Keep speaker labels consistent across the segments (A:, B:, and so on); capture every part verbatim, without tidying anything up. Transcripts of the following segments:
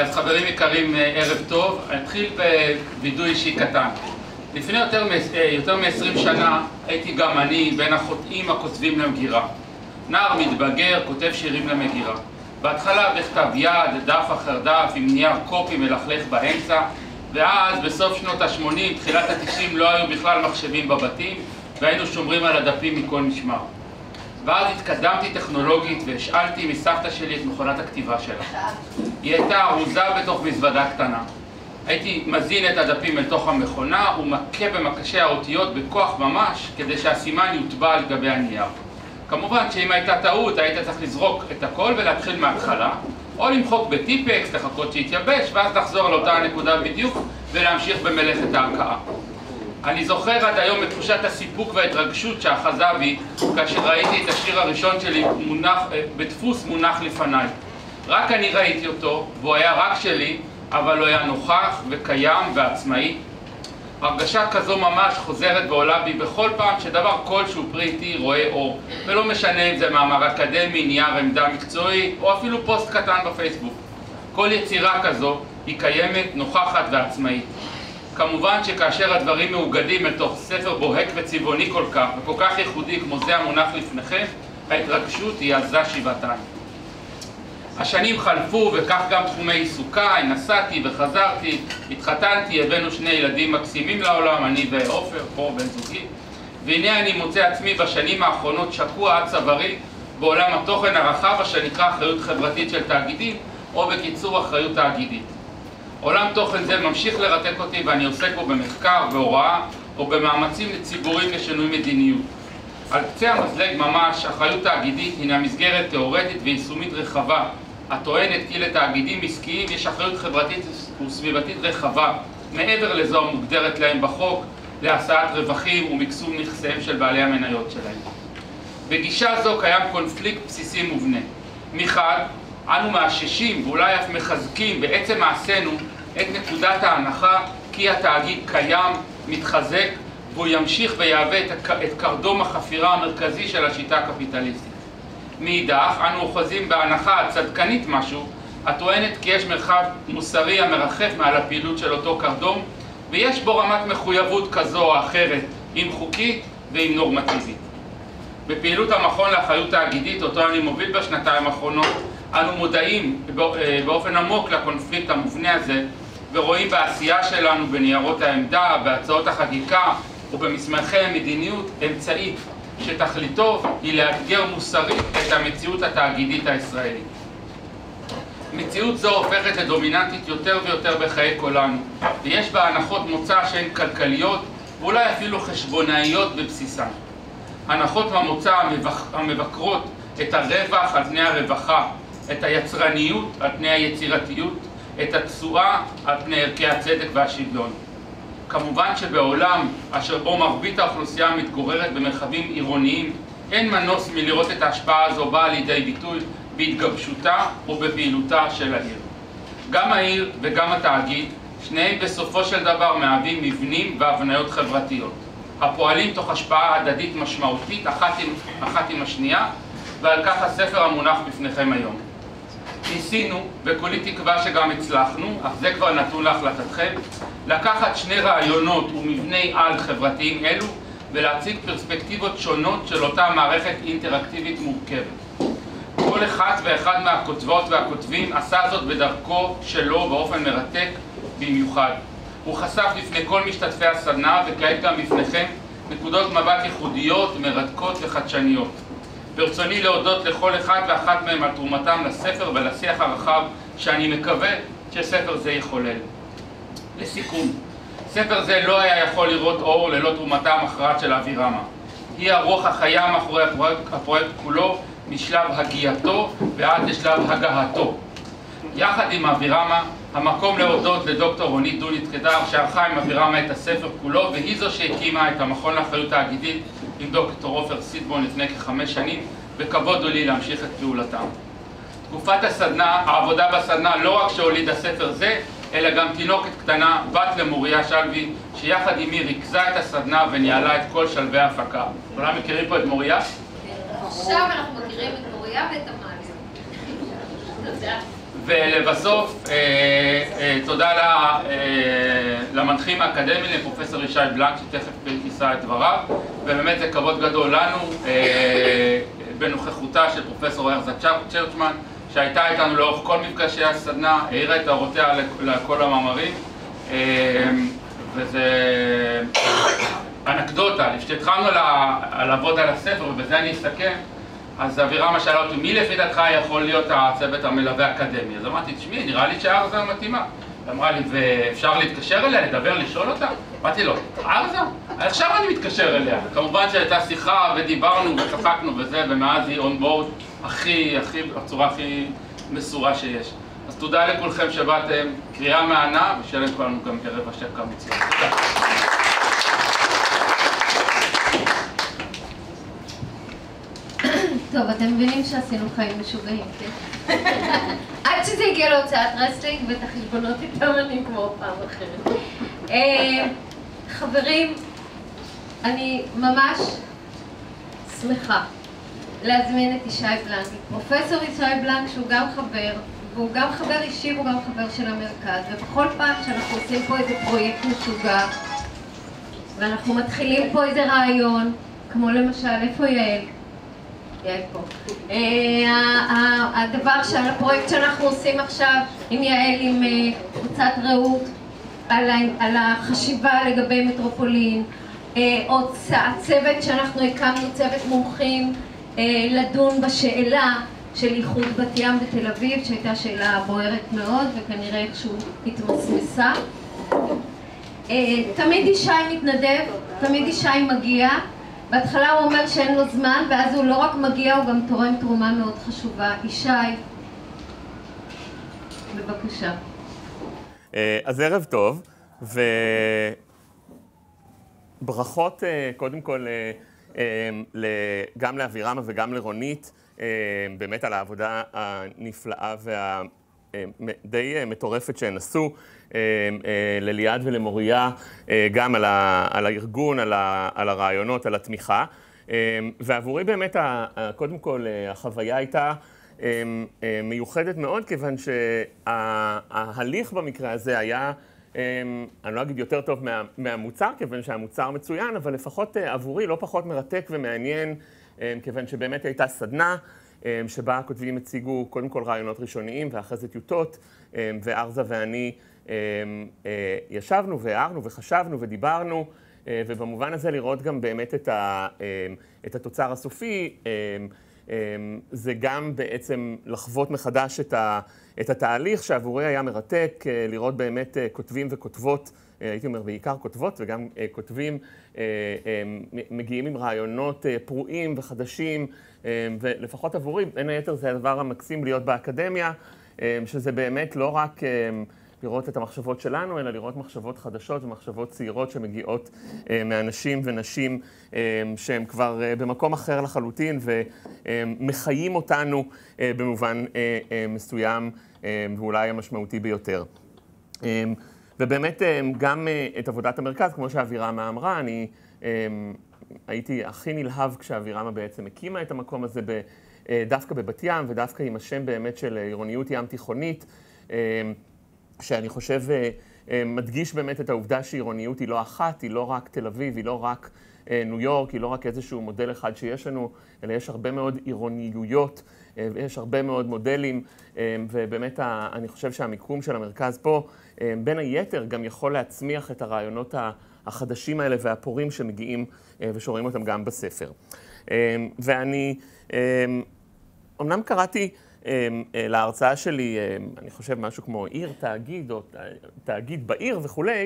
A: אז חברים יקרים, ערב טוב. אתחיל בווידוי אישי קטן. לפני יותר, יותר מ-עשרים שנה הייתי גם אני בין החוטאים הכותבים למגירה. נער מתבגר, כותב שירים למגירה. בהתחלה בכתב יד, דף אחר דף, עם נייר קופי מלכלך באמצע, ואז בסוף שנות ה-שמונים, תחילת ה-תשעים, לא היו בכלל מחשבים בבתים, והיינו שומרים על הדפים מכל משמר. ואז התקדמתי טכנולוגית והשאלתי מסבתא שלי את מכונת הכתיבה שלה. היא הייתה ארוזה בתוך מזוודה קטנה. הייתי מזין את הדפים אל תוך המכונה ומכה במקשי האותיות בכוח ממש כדי שהסימן יוטבע על גבי הנייר. כמובן שאם הייתה טעות היית צריך לזרוק את הכל ולהתחיל מההתחלה, או למחוק בטיפקס, לחכות שיתייבש, ואז לחזור לאותה הנקודה בדיוק ולהמשיך במלאכת ההרכאה. אני זוכר עד היום את תחושת הסיפוק וההתרגשות שאחזה בי כאשר ראיתי את השיר הראשון שלי מונח, בדפוס מונח לפניי. רק אני ראיתי אותו, והוא היה רק שלי, אבל הוא היה נוכח וקיים ועצמאי. הרגשה כזו ממש חוזרת ועולה בי בכל פעם שדבר כלשהו פרי איתי רואה אור, ולא משנה אם זה מאמר אקדמי, נייר עמדה מקצועי, או אפילו פוסט קטן בפייסבוק. כל יצירה כזו היא קיימת, נוכחת ועצמאית. כמובן שכאשר הדברים מאוגדים לתוך ספר בוהק וצבעוני כל כך, וכל כך ייחודי כמו זה המונח לפניכם, ההתרגשות היא עזה שבעתיים. השנים חלפו וכך גם תחומי עיסוקיי, נסעתי וחזרתי, התחתנתי, הבאנו שני ילדים מקסימים לעולם, אני ועופר, פה בן זוגי, והנה אני מוצא עצמי בשנים האחרונות שקוע עד צווארי בעולם התוכן הרחב אשר נקרא אחריות חברתית של תאגידים, או בקיצור אחריות תאגידית. עולם תוכן זה ממשיך לרתק אותי ואני עוסק בו במחקר, בהוראה או במאמצים ציבוריים לשינוי מדיניות. על קצה המזלג ממש, אחריות תאגידית הינה מסגרת תיאורטית ויישומית רחבה, הטוענת כי לתאגידים עסקיים יש אחריות חברתית וסביבתית רחבה, מעבר לזו המוגדרת להם בחוק, להשאת רווחים ומקסום נכסיהם של בעלי המניות שלהם. בגישה זו קיים קונפליקט בסיסי מובנה. מחד, אנו מאששים ואולי אף מחזקים בעצם מעשינו את נקודת ההנחה כי התאגיד קיים, מתחזק, והוא ימשיך ויהווה את קרדום החפירה המרכזי של השיטה הקפיטליסטית. מאידך, אנו אוחזים בהנחה הצדקנית משהו, הטוענת כי יש מרחב מוסרי המרחף מעל הפעילות של אותו קרדום, ויש בו רמת מחויבות כזו או אחרת, אם חוקית ואם נורמטיבית. בפעילות המכון לאחריות תאגידית, אותו אני מוביל בשנתיים האחרונות, אנו מודעים באופן עמוק לקונפליקט המובנה הזה, ורואים בעשייה שלנו בניירות העמדה, בהצעות החקיקה ובמסמכי המדיניות אמצעי שתכליתו היא לאתגר מוסרית את המציאות התאגידית הישראלית. מציאות זו הופכת לדומיננטית יותר ויותר בחיי כולנו, ויש בה הנחות מוצא שהן כלכליות ואולי אפילו חשבונאיות בבסיסן. הנחות המוצא המבקרות את הרווח על פני הרווחה, את היצרניות על פני היצירתיות, את התשואה על פני ערכי הצדק והשוויון. כמובן שבעולם אשר בו מרבית האוכלוסייה מתגוררת במרחבים עירוניים, אין מנוס מלראות את ההשפעה הזו באה לידי ביטוי בהתגבשותה ובפעילותה של העיר. גם העיר וגם התאגיד, שניהם בסופו של דבר מהווים מבנים והבניות חברתיות, הפועלים תוך השפעה הדדית משמעותית אחת עם, אחת עם השנייה, ועל כך הספר המונח בפניכם היום. ניסינו, וכולי תקווה שגם הצלחנו, אך זה כבר נתון להחלטתכם, לקחת שני רעיונות ומבני על חברתיים אלו ולהציג פרספקטיבות שונות של אותה מערכת אינטראקטיבית מורכבת. כל אחד ואחד מהכותבות והכותבים עשה זאת בדרכו שלו באופן מרתק במיוחד. הוא חשף לפני כל משתתפי הסדנה וכעת גם בפניכם נקודות מבט ייחודיות, מרתקות וחדשניות. ברצוני להודות לכל אחד ואחת מהם על תרומתם לספר ולשיח הרחב שאני מקווה שספר זה יחולל. לסיכום, ספר זה לא היה יכול לראות אור ללא תרומתה המכרעת של אבירמה. היא הרוח החיה מאחורי הפרויקט, הפרויקט כולו משלב הגייתו ועד לשלב הגהתו. יחד עם אבירמה, המקום להודות לדוקטור רונית דונית קדר שערכה עם אבירמה את הספר כולו, והיא זו שהקימה את המכון לאחריות תאגידית עם דוקטור עופר סיטבון לפני כחמש שנים, וכבוד לי להמשיך את פעולתם. תקופת הסדנה, העבודה בסדנה לא רק שהולידה ספר זה, אלא גם תינוקת קטנה, בת למוריה שלוי, שיחד עימי ריכזה את הסדנה וניהלה את כל שלבי ההפקה. כולם מכירים פה את מוריה?
B: עכשיו אנחנו מכירים את מוריה ואת המאליה.
A: ולבסוף, תודה למנחים האקדמיים, לפרופסור ישי בלנק, שתכף יישא את דבריו, ובאמת זה כבוד גדול לנו, בנוכחותה של פרופסור ארזה צ'רצ'מן, שהייתה איתנו לאורך כל מפגשי הסדנה, העירה את הערותיה לכל המאמרים, וזה אנקדוטה, כשהתחלנו לעבוד על הספר, ובזה אני אסכם, אז אבירמה שאלה אותי, מי לפי דעתך יכול להיות הצוות המלווה האקדמי? אז אמרתי, תשמעי, נראה לי שארזה מתאימה. אמרה לי, ואפשר להתקשר אליה, לדבר, לשאול אותה? אמרתי לו, ארזה? עכשיו אני מתקשר אליה. כמובן שהייתה שיחה ודיברנו וצחקנו וזה, ומאז היא אונבורד הכי, הכי, הצורה הכי מסורה שיש. אז תודה לכולכם שבאתם, קריאה מענה, ושיהיה לכולנו גם ערב השקה מצוין. תודה.
B: טוב, אתם מבינים שעשינו חיים משוגעים, כן? עד שזה הגיע להוצאת רסלינג ואת החשבונות איתם אני כמו פעם אחרת. חברים, אני ממש שמחה להזמין את ישי בלנק. פרופסור ישי בלנק שהוא גם חבר, והוא גם חבר אישי והוא גם חבר של המרכז, ובכל פעם שאנחנו עושים פה איזה פרויקט משוגע ואנחנו מתחילים פה איזה רעיון, כמו למשל, איפה יעל? יעל פה. הדבר של הפרויקט שאנחנו עושים עכשיו עם יעל, עם קבוצת רעות, על החשיבה לגבי מטרופולין, או הצוות שאנחנו הקמנו, צוות מומחים, לדון בשאלה של איחוד בת ים ותל אביב, שהייתה שאלה בוערת מאוד וכנראה איכשהו התמסמסה. תמיד ישי מתנדב, תמיד ישי מגיע. בהתחלה הוא אומר שאין לו זמן, ואז הוא לא רק מגיע, הוא גם תורם תרומה מאוד חשובה. ישי, בבקשה.
C: אז ערב טוב, וברכות קודם כל גם לאבירמה וגם לרונית, באמת על העבודה הנפלאה והדי מטורפת שהן עשו, לליעד ולמוריה, גם על הארגון, על הרעיונות, על התמיכה. ועבורי באמת, קודם כל, החוויה הייתה מיוחדת מאוד, כיוון שההליך במקרה הזה היה, אני לא אגיד יותר טוב מהמוצר, כיוון שהמוצר מצוין, אבל לפחות עבורי לא פחות מרתק ומעניין, כיוון שבאמת הייתה סדנה, שבה הכותבים הציגו קודם כל רעיונות ראשוניים ואחרי זה טיוטות, וארזה ואני ישבנו והערנו וחשבנו ודיברנו, ובמובן הזה לראות גם באמת את התוצר הסופי, זה גם בעצם לחוות מחדש את התהליך שעבורי היה מרתק, לראות באמת כותבים וכותבות, הייתי אומר בעיקר כותבות וגם כותבים מגיעים עם רעיונות פרועים וחדשים, ולפחות עבורי, בין היתר זה הדבר המקסים להיות באקדמיה, שזה באמת לא רק לראות את המחשבות שלנו, אלא לראות מחשבות חדשות ומחשבות צעירות שמגיעות מאנשים ונשים שהם כבר במקום אחר לחלוטין ומחיים אותנו במובן מסוים ואולי המשמעותי ביותר. ובאמת גם את עבודת המרכז, כמו שאבירמה אמרה, אני הייתי הכי נלהב כשאבירמה בעצם הקימה את המקום הזה דווקא בבת ים ודווקא עם השם באמת של עירוניות ים תיכונית, שאני חושב מדגיש באמת את העובדה שעירוניות היא לא אחת, היא לא רק תל אביב, היא לא רק ניו יורק, היא לא רק איזשהו מודל אחד שיש לנו, אלא יש הרבה מאוד עירוניויות, ויש הרבה מאוד מודלים, ובאמת אני חושב שהמיקום של המרכז פה, בין היתר, גם יכול להצמיח את הרעיונות החדשים האלה והפורים שמגיעים ושרואים אותם גם בספר. ואני, אמנם קראתי להרצאה שלי, אני חושב משהו כמו עיר, תאגיד, או תאגיד בעיר וכולי,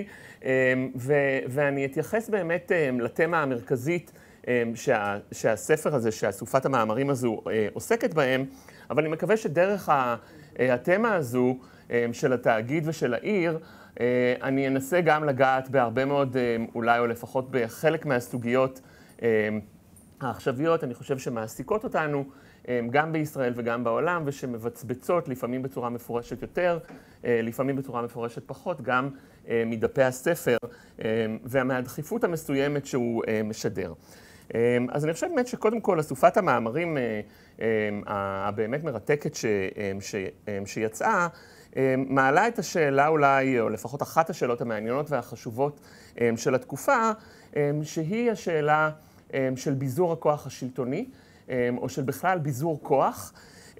C: ואני אתייחס באמת לתמה המרכזית שה, שהספר הזה, שהסופת המאמרים הזו עוסקת בהם, אבל אני מקווה שדרך התמה הזו של התאגיד ושל העיר, אני אנסה גם לגעת בהרבה מאוד, אולי או לפחות בחלק מהסוגיות העכשוויות, אני חושב שמעסיקות אותנו, גם בישראל וגם בעולם, ושמבצבצות לפעמים בצורה מפורשת יותר, לפעמים בצורה מפורשת פחות, גם מדפי הספר ומהדחיפות המסוימת שהוא משדר. אז אני חושב באמת שקודם כל, אסופת המאמרים הבאמת מרתקת ש, ש, שיצאה, מעלה את השאלה אולי, או לפחות אחת השאלות המעניינות והחשובות של התקופה, שהיא השאלה של ביזור הכוח השלטוני, או של בכלל ביזור כוח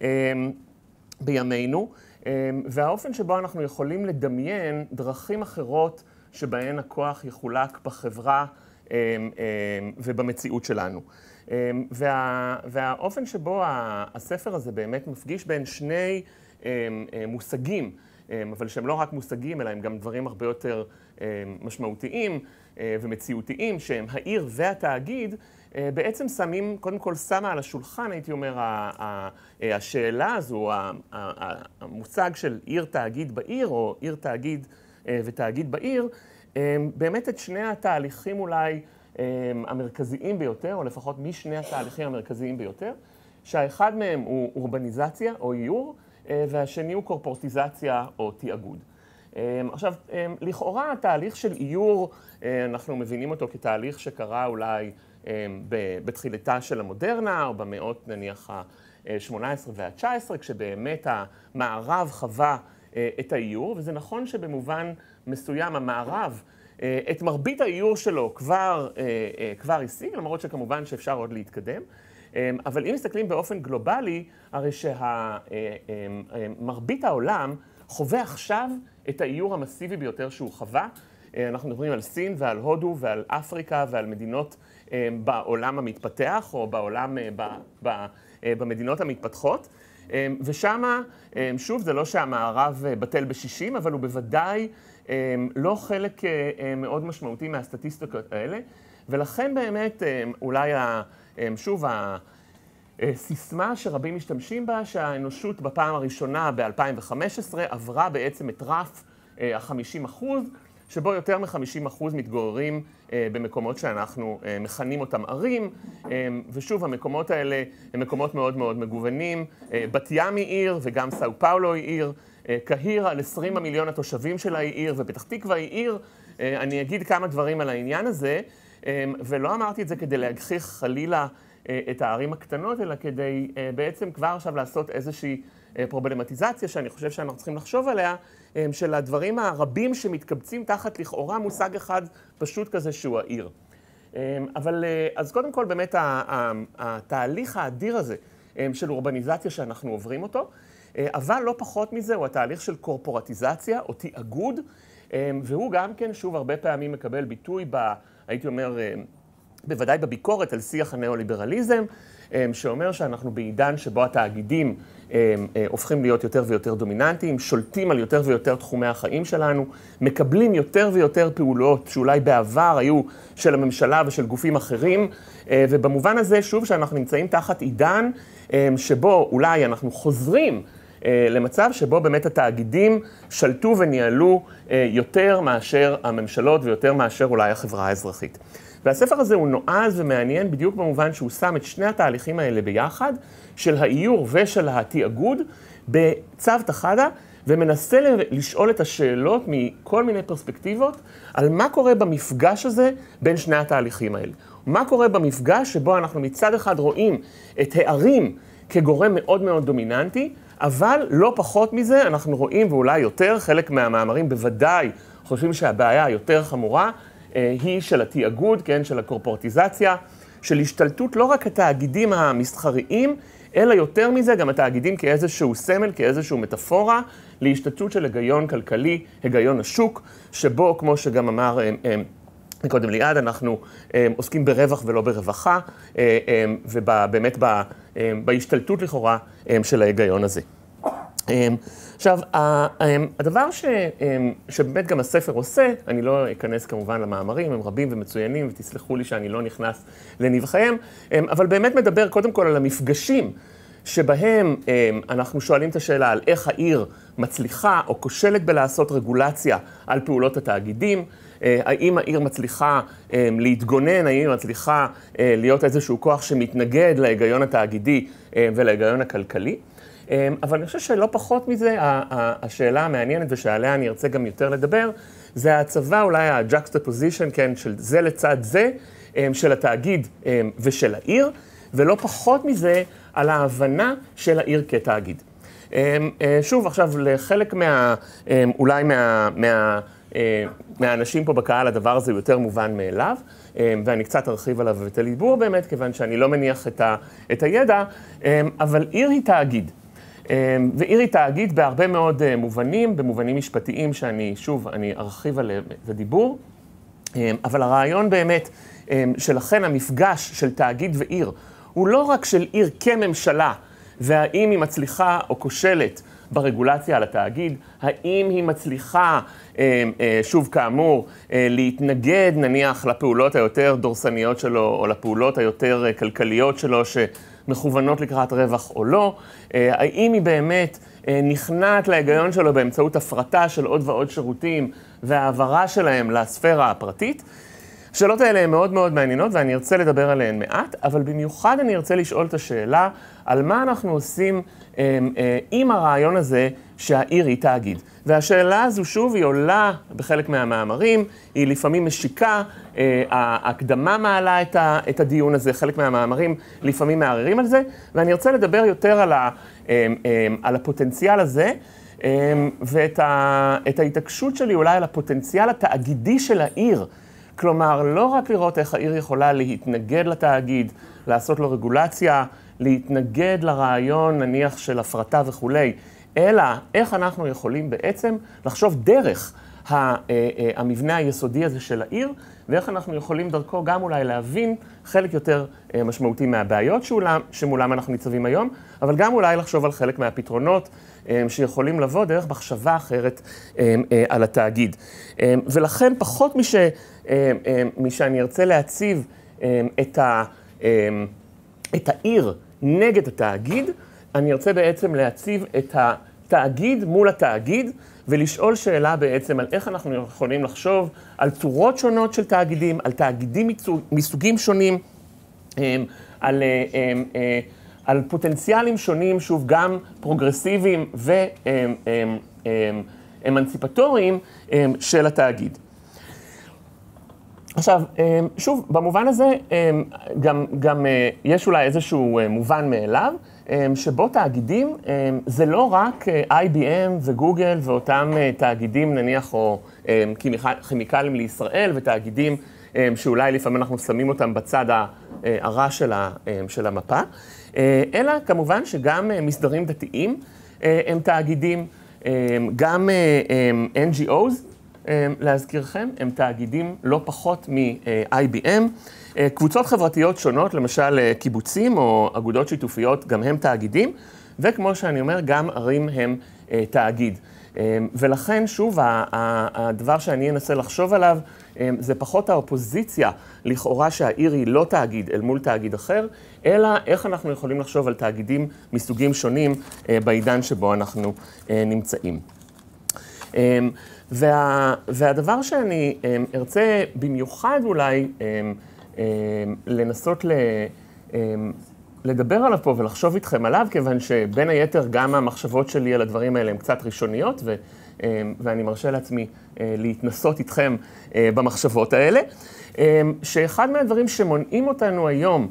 C: בימינו, והאופן שבו אנחנו יכולים לדמיין דרכים אחרות שבהן הכוח יחולק בחברה ובמציאות שלנו. וה, והאופן שבו הספר הזה באמת מפגיש בין שני מושגים, אבל שהם לא רק מושגים, אלא הם גם דברים הרבה יותר משמעותיים ומציאותיים, שהם העיר והתאגיד, בעצם שמים, קודם כל שמה על השולחן, הייתי אומר, השאלה הזו, המושג של עיר תאגיד בעיר, או עיר תאגיד ותאגיד בעיר, באמת את שני התהליכים אולי המרכזיים ביותר, או לפחות משני התהליכים המרכזיים ביותר, שהאחד מהם הוא אורבניזציה או איור, והשני הוא קורפורטיזציה או תיאגוד. עכשיו, לכאורה התהליך של איור, אנחנו מבינים אותו כתהליך שקרה אולי בתחילתה של המודרנה, או במאות נניח ה-שמונה עשרה וה-תשע עשרה, כשבאמת המערב חווה את האיור, וזה נכון שבמובן מסוים המערב, את מרבית האיור שלו כבר, כבר השיג, למרות שכמובן שאפשר עוד להתקדם. אבל אם מסתכלים באופן גלובלי, הרי שמרבית העולם חווה עכשיו את האיור המסיבי ביותר שהוא חווה. אנחנו מדברים על סין ועל הודו ועל אפריקה ועל מדינות בעולם המתפתח, או בעולם, במדינות המתפתחות. ושמה, שוב, זה לא שהמערב בטל בשישים, אבל הוא בוודאי לא חלק מאוד משמעותי מהסטטיסטיקות האלה. ולכן באמת, אולי, שוב, הסיסמה שרבים משתמשים בה, שהאנושות בפעם הראשונה ב-אלפיים וחמש עשרה עברה בעצם את רף ה-חמישים אחוז, שבו יותר מ-חמישים אחוז מתגוררים במקומות שאנחנו מכנים אותם ערים, ושוב, המקומות האלה הם מקומות מאוד מאוד מגוונים. בת ים היא עיר, וגם סאו פאולו היא עיר, קהיר על עשרים מיליון התושבים שלה היא עיר, ופתח תקווה היא עיר. אני אגיד כמה דברים על העניין הזה, ולא אמרתי את זה כדי להגחיך חלילה את הערים הקטנות, אלא כדי בעצם כבר עכשיו לעשות איזושהי פרובלמטיזציה שאני חושב שאנחנו צריכים לחשוב עליה, של הדברים הרבים שמתקבצים תחת לכאורה מושג אחד פשוט כזה שהוא העיר. אבל אז קודם כל באמת התהליך האדיר הזה של אורבניזציה שאנחנו עוברים אותו, אבל לא פחות מזה הוא התהליך של קורפורטיזציה או תיאגוד, והוא גם כן שוב הרבה פעמים מקבל ביטוי ב, הייתי אומר, בוודאי בביקורת על שיח הנאו-ליברליזם, שאומר שאנחנו בעידן שבו התאגידים הופכים להיות יותר ויותר דומיננטיים, שולטים על יותר ויותר תחומי החיים שלנו, מקבלים יותר ויותר פעולות שאולי בעבר היו של הממשלה ושל גופים אחרים, ובמובן הזה שוב שאנחנו נמצאים תחת עידן שבו אולי אנחנו חוזרים למצב שבו באמת התאגידים שלטו וניהלו יותר מאשר הממשלות ויותר מאשר אולי החברה האזרחית. והספר הזה הוא נועז ומעניין בדיוק במובן שהוא שם את שני התהליכים האלה ביחד, של האיור ושל התיאגוד, בצוותא חדא, ומנסה לשאול את השאלות מכל מיני פרספקטיבות, על מה קורה במפגש הזה בין שני התהליכים האלה. מה קורה במפגש שבו אנחנו מצד אחד רואים את הערים כגורם מאוד מאוד דומיננטי, אבל לא פחות מזה אנחנו רואים, ואולי יותר, חלק מהמאמרים בוודאי חושבים שהבעיה היותר חמורה, היא של התיאגוד, כן, של הקורפורטיזציה, של השתלטות לא רק התאגידים המסחריים, אלא יותר מזה גם התאגידים כאיזשהו סמל, כאיזשהו מטאפורה, להשתלטות של היגיון כלכלי, היגיון השוק, שבו, כמו שגם אמר קודם ליעד, אנחנו עוסקים ברווח ולא ברווחה, ובאמת בהשתלטות לכאורה של ההיגיון הזה. עכשיו, הדבר ש, שבאמת גם הספר עושה, אני לא אכנס כמובן למאמרים, הם רבים ומצוינים, ותסלחו לי שאני לא נכנס לנבחיהם, אבל באמת מדבר קודם כל על המפגשים שבהם אנחנו שואלים את השאלה על איך העיר מצליחה או כושלת בלעשות רגולציה על פעולות התאגידים, האם העיר מצליחה להתגונן, האם היא מצליחה להיות איזשהו כוח שמתנגד להיגיון התאגידי ולהיגיון הכלכלי. אבל אני חושב שלא פחות מזה, השאלה המעניינת ושעליה אני ארצה גם יותר לדבר, זה ההצבה, אולי ה-juxtaposition, כן, של זה לצד זה, של התאגיד ושל העיר, ולא פחות מזה על ההבנה של העיר כתאגיד. שוב, עכשיו, לחלק מה, אולי מה, מה, מהאנשים פה בקהל, הדבר הזה הוא יותר מובן מאליו, ואני קצת ארחיב עליו את הדיבור באמת, כיוון שאני לא מניח את, ה, את הידע, אבל עיר היא תאגיד. ועיר היא תאגיד בהרבה מאוד מובנים, במובנים משפטיים שאני, שוב, אני ארחיב על הדיבור, אבל הרעיון באמת, שלכן המפגש של תאגיד ועיר, הוא לא רק של עיר כממשלה, והאם היא מצליחה או כושלת ברגולציה על התאגיד, האם היא מצליחה, שוב כאמור, להתנגד נניח לפעולות היותר דורסניות שלו, או לפעולות היותר כלכליות שלו, שמכוונות לקראת רווח או לא, האם היא באמת נכנעת להיגיון שלו באמצעות הפרטה של עוד ועוד שירותים, והעברה שלהם לספירה הפרטית. השאלות האלה הן מאוד מאוד מעניינות, ואני ארצה לדבר עליהן מעט, אבל במיוחד אני ארצה לשאול את השאלה, על מה אנחנו עושים אה, אה, עם הרעיון הזה שהעיר היא תאגיד. והשאלה הזו שוב היא עולה בחלק מהמאמרים, היא לפעמים משיקה, אה, ההקדמה מעלה את, ה, את הדיון הזה, חלק מהמאמרים לפעמים מערערים על זה, ואני ארצה לדבר יותר על, ה, אה, אה, על הפוטנציאל הזה, אה, ואת ה, את ההתעקשות שלי אולי על הפוטנציאל התאגידי של העיר, כלומר, לא רק לראות איך העיר יכולה להתנגד לתאגיד, לעשות לו רגולציה, להתנגד לרעיון, נניח, של הפרטה וכולי, אלא איך אנחנו יכולים בעצם לחשוב דרך המבנה היסודי הזה של העיר, ואיך אנחנו יכולים דרכו גם אולי להבין חלק יותר משמעותי מהבעיות שמולם אנחנו ניצבים היום, אבל גם אולי לחשוב על חלק מהפתרונות שיכולים לבוא דרך מחשבה אחרת על התאגיד. ולכן פחות מש, משאני ארצה להציב את, ה, את העיר נגד התאגיד, אני ארצה בעצם להציב את התאגיד מול התאגיד, ולשאול שאלה בעצם על איך אנחנו יכולים לחשוב על צורות שונות של תאגידים, על תאגידים מסוגים שונים, על, על פוטנציאלים שונים, שוב, גם פרוגרסיביים ואמנציפטוריים של התאגיד. עכשיו, שוב, במובן הזה גם, גם יש אולי איזשהו מובן מאליו, שבו תאגידים זה לא רק איי בי אם וגוגל ואותם תאגידים נניח או כימיקלים לישראל ותאגידים שאולי לפעמים אנחנו שמים אותם בצד הרע של המפה, אלא כמובן שגם מסדרים דתיים הם תאגידים, גם אן ג'י או'ס, להזכירכם, הם תאגידים לא פחות מ-איי בי אם. קבוצות חברתיות שונות, למשל קיבוצים או אגודות שיתופיות, גם הם תאגידים, וכמו שאני אומר, גם ערים הם תאגיד. ולכן, שוב, הדבר שאני אנסה לחשוב עליו, זה פחות האופוזיציה, לכאורה שהעיר היא לא תאגיד אל מול תאגיד אחר, אלא איך אנחנו יכולים לחשוב על תאגידים מסוגים שונים בעידן שבו אנחנו נמצאים. וה, והדבר שאני ארצה במיוחד אולי לנסות ל, לדבר עליו פה ולחשוב איתכם עליו, כיוון שבין היתר גם המחשבות שלי על הדברים האלה הן קצת ראשוניות, ו, ואני מרשה לעצמי להתנסות איתכם במחשבות האלה, שאחד מהדברים שמונעים אותנו היום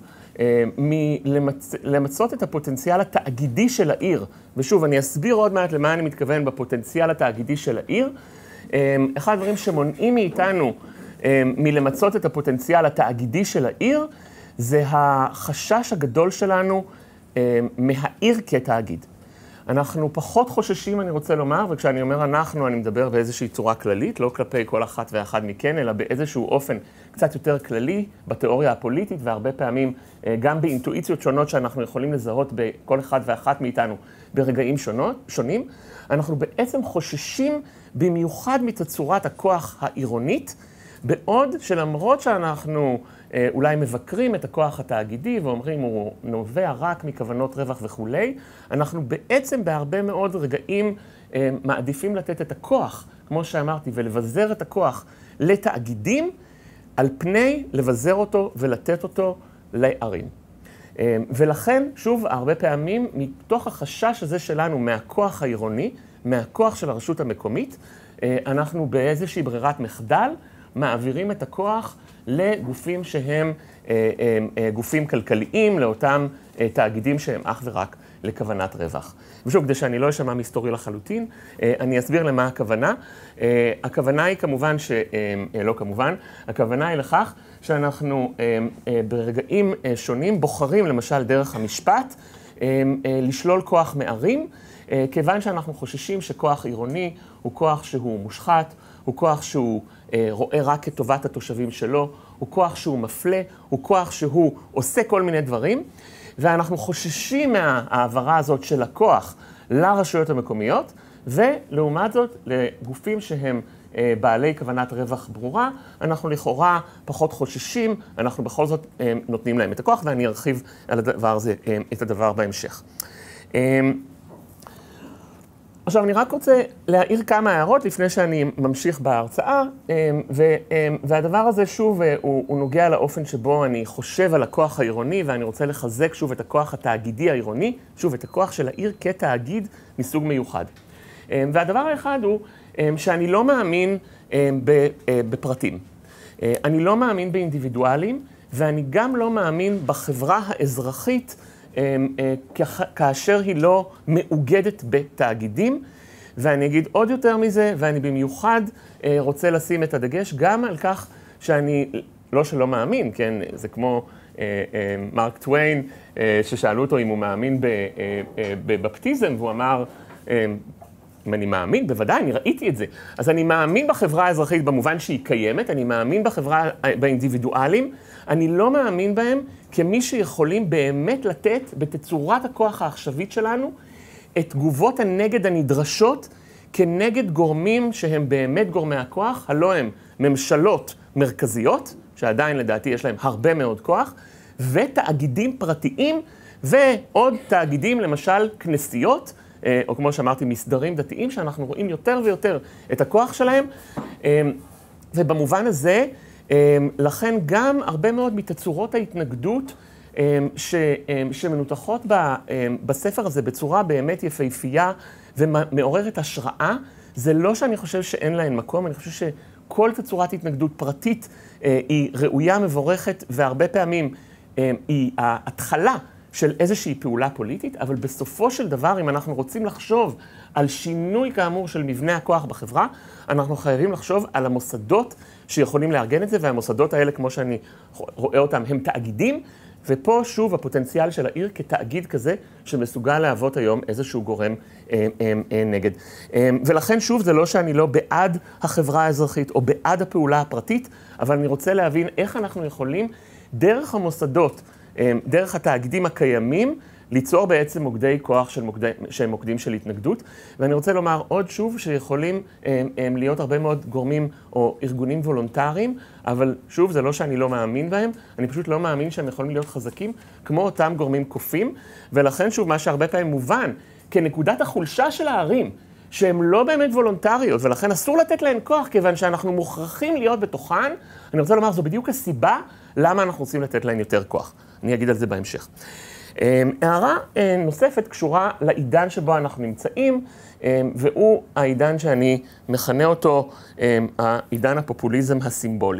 C: מלמצות את הפוטנציאל התאגידי של העיר, ושוב, אני אסביר עוד מעט למה אני מתכוון בפוטנציאל התאגידי של העיר, אחד הדברים שמונעים מאיתנו מלמצות את הפוטנציאל התאגידי של העיר, זה החשש הגדול שלנו מהעיר כתאגיד. אנחנו פחות חוששים, אני רוצה לומר, וכשאני אומר אנחנו, אני מדבר באיזושהי צורה כללית, לא כלפי כל אחת ואחד מכן, אלא באיזשהו אופן קצת יותר כללי בתיאוריה הפוליטית, והרבה פעמים גם באינטואיציות שונות שאנחנו יכולים לזהות בכל אחד ואחת מאיתנו ברגעים שונות, שונים. אנחנו בעצם חוששים במיוחד מתצורת הכוח העירונית, בעוד שלמרות שאנחנו אולי מבקרים את הכוח התאגידי ואומרים הוא נובע רק מכוונות רווח וכולי, אנחנו בעצם בהרבה מאוד רגעים מעדיפים לתת את הכוח, כמו שאמרתי, ולבזר את הכוח לתאגידים, על פני לבזר אותו ולתת אותו לערים. ולכן, שוב, הרבה פעמים, מתוך החשש הזה שלנו מהכוח העירוני, מהכוח של הרשות המקומית, אנחנו באיזושהי ברירת מחדל, מעבירים את הכוח לגופים שהם גופים כלכליים, לאותם תאגידים שהם אך ורק לכוונת רווח. ושוב, כדי שאני לא אשמע מסתורי לחלוטין, אני אסביר למה הכוונה. הכוונה היא כמובן ש... לא כמובן, הכוונה היא לכך שאנחנו ברגעים שונים בוחרים, למשל דרך המשפט, לשלול כוח מערים, כיוון שאנחנו חוששים שכוח עירוני הוא כוח שהוא מושחת, הוא כוח שהוא רואה רק את טובת התושבים שלו, הוא כוח שהוא מפלה, הוא כוח שהוא עושה כל מיני דברים, ואנחנו חוששים מהעברה הזאת של הכוח לרשויות המקומיות, ולעומת זאת, לגופים שהם בעלי כוונת רווח ברורה, אנחנו לכאורה פחות חוששים, אנחנו בכל זאת נותנים להם את הכוח, ואני ארחיב על הדבר הזה, את הדבר בהמשך. עכשיו, אני רק רוצה להעיר כמה הערות לפני שאני ממשיך בהרצאה, והדבר הזה שוב הוא, הוא נוגע לאופן שבו אני חושב על הכוח העירוני, ואני רוצה לחזק שוב את הכוח התאגידי העירוני, שוב את הכוח של העיר כתאגיד מסוג מיוחד. והדבר האחד הוא שאני לא מאמין בפרטים. אני לא מאמין באינדיבידואלים, ואני גם לא מאמין בחברה האזרחית, כאשר היא לא מאוגדת בתאגידים, ואני אגיד עוד יותר מזה, ואני במיוחד רוצה לשים את הדגש גם על כך שאני, לא שלא מאמין, כן, זה כמו מרק טוויין, ששאלו אותו אם הוא מאמין בבפטיזם, והוא אמר, אם אני מאמין, בוודאי, אני ראיתי את זה. אז אני מאמין בחברה האזרחית במובן שהיא קיימת, אני מאמין בחברה, באינדיבידואלים, אני לא מאמין בהם כמי שיכולים באמת לתת בתצורת הכוח העכשווית שלנו את תגובות הנגד הנדרשות כנגד גורמים שהם באמת גורמי הכוח, הלא הם ממשלות מרכזיות, שעדיין לדעתי יש להם הרבה מאוד כוח, ותאגידים פרטיים ועוד תאגידים, למשל כנסיות, או כמו שאמרתי, מסדרים דתיים, שאנחנו רואים יותר ויותר את הכוח שלהם, ובמובן הזה, לכן גם הרבה מאוד מתצורות ההתנגדות שמנותחות בספר הזה בצורה באמת יפהפייה ומעוררת השראה, זה לא שאני חושב שאין להן מקום, אני חושב שכל תצורת התנגדות פרטית היא ראויה, מבורכת, והרבה פעמים היא ההתחלה של איזושהי פעולה פוליטית, אבל בסופו של דבר, אם אנחנו רוצים לחשוב על שינוי כאמור של מבנה הכוח בחברה, אנחנו חייבים לחשוב על המוסדות שיכולים לארגן את זה, והמוסדות האלה, כמו שאני רואה אותם, הם תאגידים, ופה שוב הפוטנציאל של העיר כתאגיד כזה, שמסוגל להוות היום איזשהו גורם אה, אה, אה, נגד. אה, ולכן שוב, זה לא שאני לא בעד החברה האזרחית, או בעד הפעולה הפרטית, אבל אני רוצה להבין איך אנחנו יכולים, דרך המוסדות, דרך התאגידים הקיימים, ליצור בעצם מוקדי כוח של מוקדי, שהם מוקדים של התנגדות. ואני רוצה לומר עוד שוב שיכולים הם, הם להיות הרבה מאוד גורמים או ארגונים וולונטריים, אבל שוב, זה לא שאני לא מאמין בהם, אני פשוט לא מאמין שהם יכולים להיות חזקים כמו אותם גורמים קופים, ולכן שוב, מה שהרבה פעמים מובן, כנקודת החולשה של הערים, שהן לא באמת וולונטריות, ולכן אסור לתת להן כוח, כיוון שאנחנו מוכרחים להיות בתוכן, אני רוצה לומר, זו בדיוק הסיבה למה אנחנו רוצים לתת להן יותר כוח. אני אגיד על זה בהמשך. הערה נוספת קשורה לעידן שבו אנחנו נמצאים, והוא העידן שאני מכנה אותו העידן הפופוליזם הסימבולי.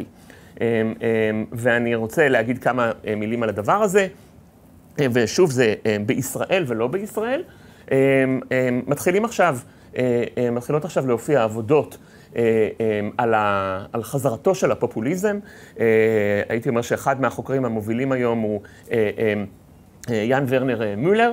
C: ואני רוצה להגיד כמה מילים על הדבר הזה, ושוב, זה בישראל ולא בישראל. מתחילים עכשיו, מתחילות עכשיו להופיע עבודות על, ה, על חזרתו של הפופוליזם. הייתי אומר שאחד מהחוקרים המובילים היום הוא יאן ורנר מולר,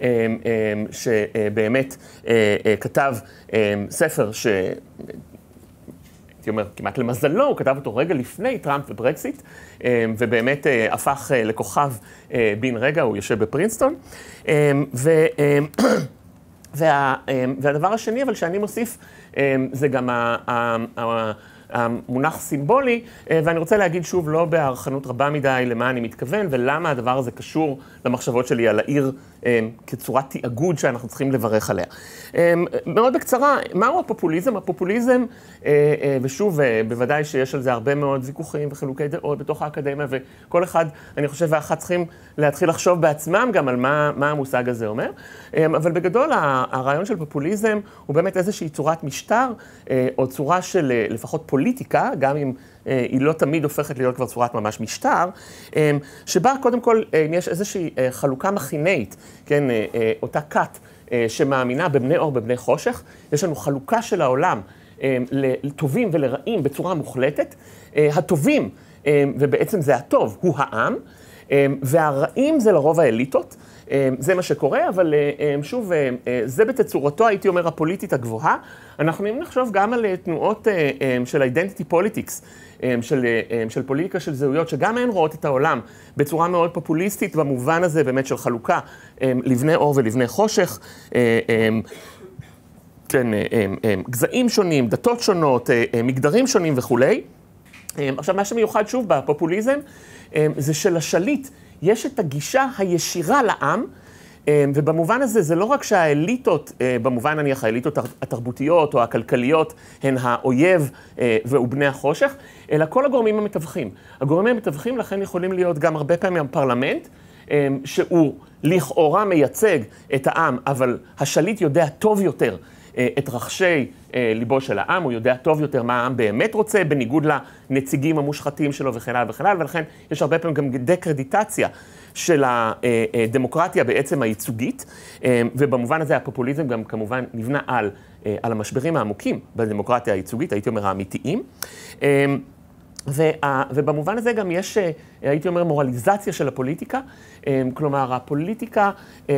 C: שבאמת כתב ספר ש... הייתי אומר, כמעט למזלו, הוא כתב אותו רגע לפני טראמפ וברקסיט, ובאמת הפך לכוכב בן רגע, הוא יושב בפרינסטון. ו... וה, והדבר השני, אבל שאני מוסיף, זה גם המונח סימבולי, ואני רוצה להגיד שוב, לא בהרחנות רבה מדי למה אני מתכוון, ולמה הדבר הזה קשור למחשבות שלי על העיר כצורת תיאגוד שאנחנו צריכים לברך עליה. מאוד בקצרה, מהו הפופוליזם? הפופוליזם, ושוב, בוודאי שיש על זה הרבה מאוד ויכוחים וחילוקי דעות בתוך האקדמיה, וכל אחד, אני חושב, ואחת צריכים להתחיל לחשוב בעצמם גם על מה, מה המושג הזה אומר. אבל בגדול, הרעיון של פופוליזם הוא באמת איזושהי צורת משטר, או צורה של לפחות פוליטיקה, פוליטיקה, גם אם היא לא תמיד הופכת להיות כבר צורת ממש משטר, שבה קודם כל יש איזושהי חלוקה מכינאית, כן, אותה כת שמאמינה בבני אור, בבני חושך, יש לנו חלוקה של העולם לטובים ולרעים בצורה מוחלטת, הטובים, ובעצם זה הטוב, הוא העם, והרעים זה לרוב האליטות, זה מה שקורה, אבל שוב, זה בתצורתו, הייתי אומר, הפוליטית הגבוהה. אנחנו יכולים לחשוב גם על תנועות של identity politics, של, של פוליטיקה של זהויות, שגם הן רואות את העולם בצורה מאוד פופוליסטית, במובן הזה באמת של חלוקה לבני אור ולבני חושך, כן, גזעים שונים, דתות שונות, מגדרים שונים וכולי. עכשיו, מה שמיוחד שוב בפופוליזם, זה שלשליט יש את הגישה הישירה לעם, ובמובן הזה זה לא רק שהאליטות, במובן נניח האליטות התרבותיות או הכלכליות, הן האויב ובני החושך, אלא כל הגורמים המתווכים. הגורמים המתווכים לכן יכולים להיות גם הרבה פעמים הפרלמנט, שהוא לכאורה מייצג את העם, אבל השליט יודע טוב יותר את רחשי ליבו של העם, הוא יודע טוב יותר מה העם באמת רוצה, בניגוד לנציגים המושחתים שלו וכן הלאה וכן הלאה, ולכן יש הרבה פעמים גם דקרדיטציה של הדמוקרטיה בעצם הייצוגית, ובמובן הזה הפופוליזם גם כמובן נבנה על, על המשברים העמוקים בדמוקרטיה הייצוגית, הייתי אומר האמיתיים, ובמובן הזה גם יש, הייתי אומר, מורליזציה של הפוליטיקה, כלומר הפוליטיקה,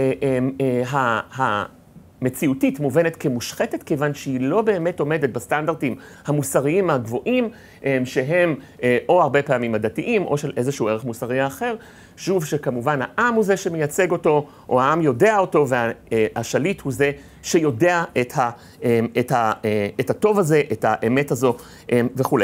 C: מציאותית מובנת כמושחתת, כיוון שהיא לא באמת עומדת בסטנדרטים המוסריים הגבוהים, שהם או הרבה פעמים הדתיים, או של איזשהו ערך מוסרי אחר. שוב שכמובן העם הוא זה שמייצג אותו, או העם יודע אותו, והשליט הוא זה שיודע את, ה, את, ה, את הטוב הזה, את האמת הזו וכו'.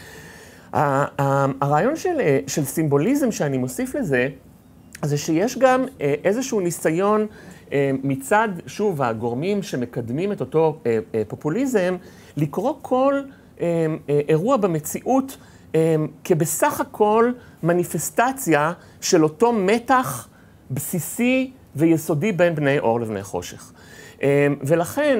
C: הרעיון של, של סימבוליזם שאני מוסיף לזה, זה שיש גם איזשהו ניסיון מצד, שוב, הגורמים שמקדמים את אותו פופוליזם, לקרוא כל אירוע במציאות כבסך הכל מניפסטציה של אותו מתח בסיסי ויסודי בין בני אור לבני חושך. ולכן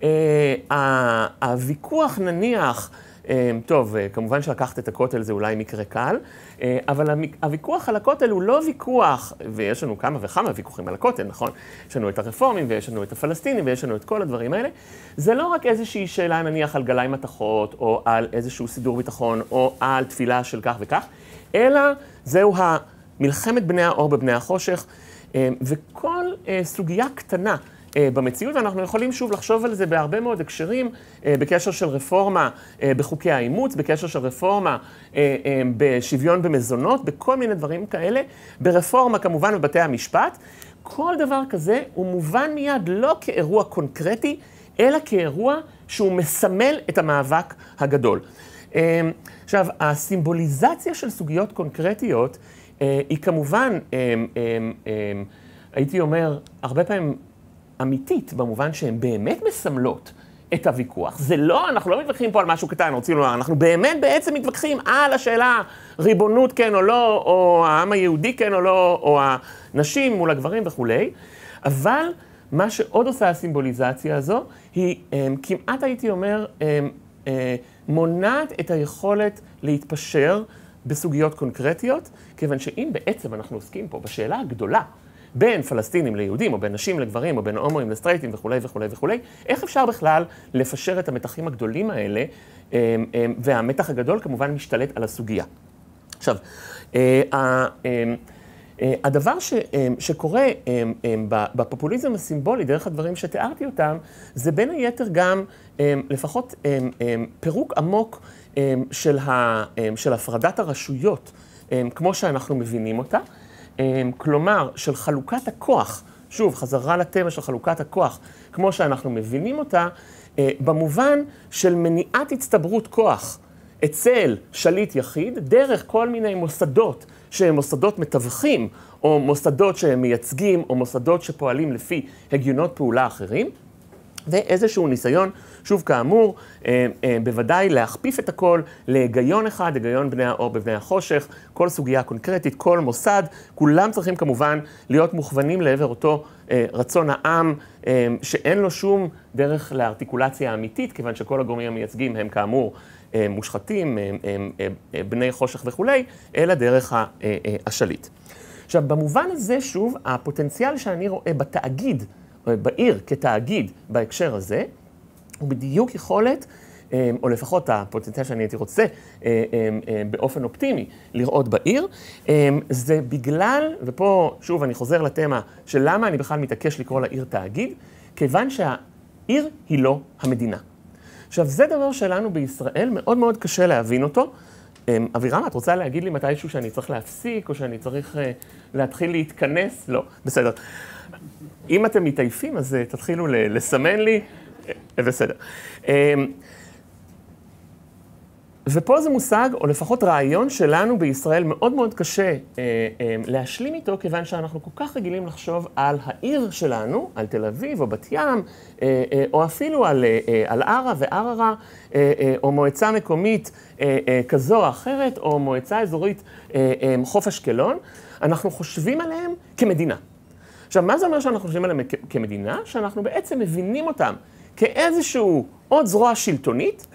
C: הוויכוח נניח, טוב, כמובן שלקחת את הכותל זה אולי מקרה קל, אבל הוויכוח על הכותל הוא לא ויכוח, ויש לנו כמה וכמה ויכוחים על הכותל, נכון? יש לנו את הרפורמים ויש לנו את הפלסטינים ויש לנו את כל הדברים האלה. זה לא רק איזושהי שאלה נניח על גלאי מתכות, או על איזשהו סידור ביטחון, או על תפילה של כך וכך, אלא זהו המלחמת בני האור בבני החושך, וכל סוגיה קטנה במציאות, ואנחנו יכולים שוב לחשוב על זה בהרבה מאוד הקשרים, בקשר של רפורמה בחוקי האימוץ, בקשר של רפורמה בשוויון במזונות, בכל מיני דברים כאלה, ברפורמה כמובן בבתי המשפט. כל דבר כזה הוא מובן מיד לא כאירוע קונקרטי, אלא כאירוע שהוא מסמל את המאבק הגדול. עכשיו, הסימבוליזציה של סוגיות קונקרטיות היא כמובן, הייתי אומר, הרבה פעמים אמיתית, במובן שהן באמת מסמלות את הוויכוח. זה לא, אנחנו לא מתווכחים פה על משהו קטן, רוצים לומר, אנחנו באמת בעצם מתווכחים על השאלה ריבונות כן או לא, או העם היהודי כן או לא, או הנשים מול הגברים וכולי. אבל מה שעוד עושה הסימבוליזציה הזו, היא כמעט הייתי אומר, מונעת את היכולת להתפשר בסוגיות קונקרטיות, כיוון שאם בעצם אנחנו עוסקים פה בשאלה הגדולה, בין פלסטינים ליהודים, או בין נשים לגברים, או בין הומואים לסטרייטים וכולי וכולי וכולי, איך אפשר בכלל לפשר את המתחים הגדולים האלה, והמתח הגדול כמובן משתלט על הסוגיה. עכשיו, הדבר ש, שקורה בפופוליזם הסימבולי, דרך הדברים שתיארתי אותם, זה בין היתר גם לפחות פירוק עמוק של, ה, של הפרדת הרשויות, כמו שאנחנו מבינים אותה, כלומר, של חלוקת הכוח, שוב, חזרה לתמה של חלוקת הכוח, כמו שאנחנו מבינים אותה, במובן של מניעת הצטברות כוח אצל שליט יחיד, דרך כל מיני מוסדות שהם מוסדות מתווכים, או מוסדות שהם מייצגים, או מוסדות שפועלים לפי הגיונות פעולה אחרים, ואיזשהו ניסיון, שוב כאמור, אה, אה, בוודאי להכפיף את הכל להיגיון אחד, היגיון בני האור בבני החושך, כל סוגיה קונקרטית, כל מוסד, כולם צריכים כמובן להיות מוכוונים לעבר אותו אה, רצון העם, אה, שאין לו שום דרך לארטיקולציה האמיתית, כיוון שכל הגורמים המייצגים הם כאמור אה, מושחתים, אה, אה, אה, בני חושך וכולי, אלא דרך ה, אה, אה, השליט. עכשיו, במובן הזה, שוב, הפוטנציאל שאני רואה בתאגיד, בעיר כתאגיד בהקשר הזה, הוא בדיוק יכולת, או לפחות הפוטנציאל שאני הייתי רוצה באופן אופטימי לראות בעיר, זה בגלל, ופה שוב אני חוזר לתמה של למה אני בכלל מתעקש לקרוא לעיר תאגיד, כיוון שהעיר היא לא המדינה. עכשיו, זה דבר שלנו בישראל מאוד מאוד קשה להבין אותו. אבירם, את רוצה להגיד לי מתישהו שאני צריך להפסיק, או שאני צריך להתחיל להתכנס? לא, בסדר. אם אתם מתעייפים, אז תתחילו לסמן לי. בסדר. ופה זה מושג, או לפחות רעיון שלנו בישראל מאוד מאוד קשה להשלים איתו, כיוון שאנחנו כל כך רגילים לחשוב על העיר שלנו, על תל אביב או בת ים, או אפילו על, על ערה וערערה, או מועצה מקומית כזו או אחרת, או מועצה אזורית חוף אשקלון, אנחנו חושבים עליהם כמדינה. עכשיו, מה זה אומר שאנחנו חושבים עליהם כמדינה? שאנחנו בעצם מבינים אותם כאיזשהו עוד זרוע שלטונית,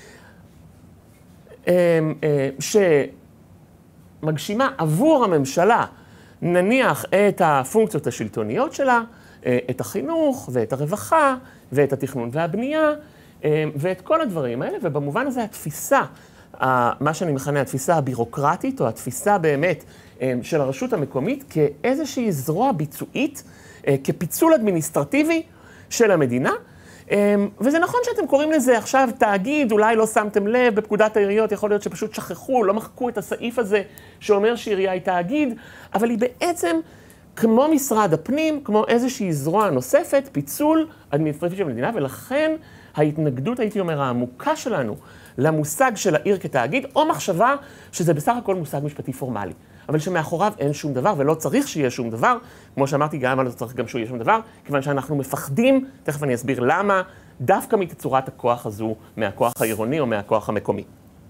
C: שמגשימה עבור הממשלה, נניח את הפונקציות השלטוניות שלה, את החינוך ואת הרווחה ואת התכנון והבנייה, ואת כל הדברים האלה, ובמובן הזה התפיסה, מה שאני מכנה התפיסה הבירוקרטית, או התפיסה באמת של הרשות המקומית, כאיזושהי זרוע ביצועית, כפיצול אדמיניסטרטיבי של המדינה, וזה נכון שאתם קוראים לזה עכשיו תאגיד, אולי לא שמתם לב, בפקודת העיריות יכול להיות שפשוט שכחו, לא מחקו את הסעיף הזה שאומר שעירייה היא תאגיד, אבל היא בעצם כמו משרד הפנים, כמו איזושהי זרוע נוספת, פיצול אדמיניסטרטיבי של המדינה, ולכן ההתנגדות, הייתי אומר, העמוקה שלנו למושג של העיר כתאגיד, או מחשבה שזה בסך הכל מושג משפטי פורמלי, אבל שמאחוריו אין שום דבר, ולא צריך שיהיה שום דבר, כמו שאמרתי, גם לא צריך גם שיהיה שום דבר, כיוון שאנחנו מפחדים, תכף אני אסביר למה, דווקא מתצורת הכוח הזו, מהכוח העירוני או מהכוח המקומי.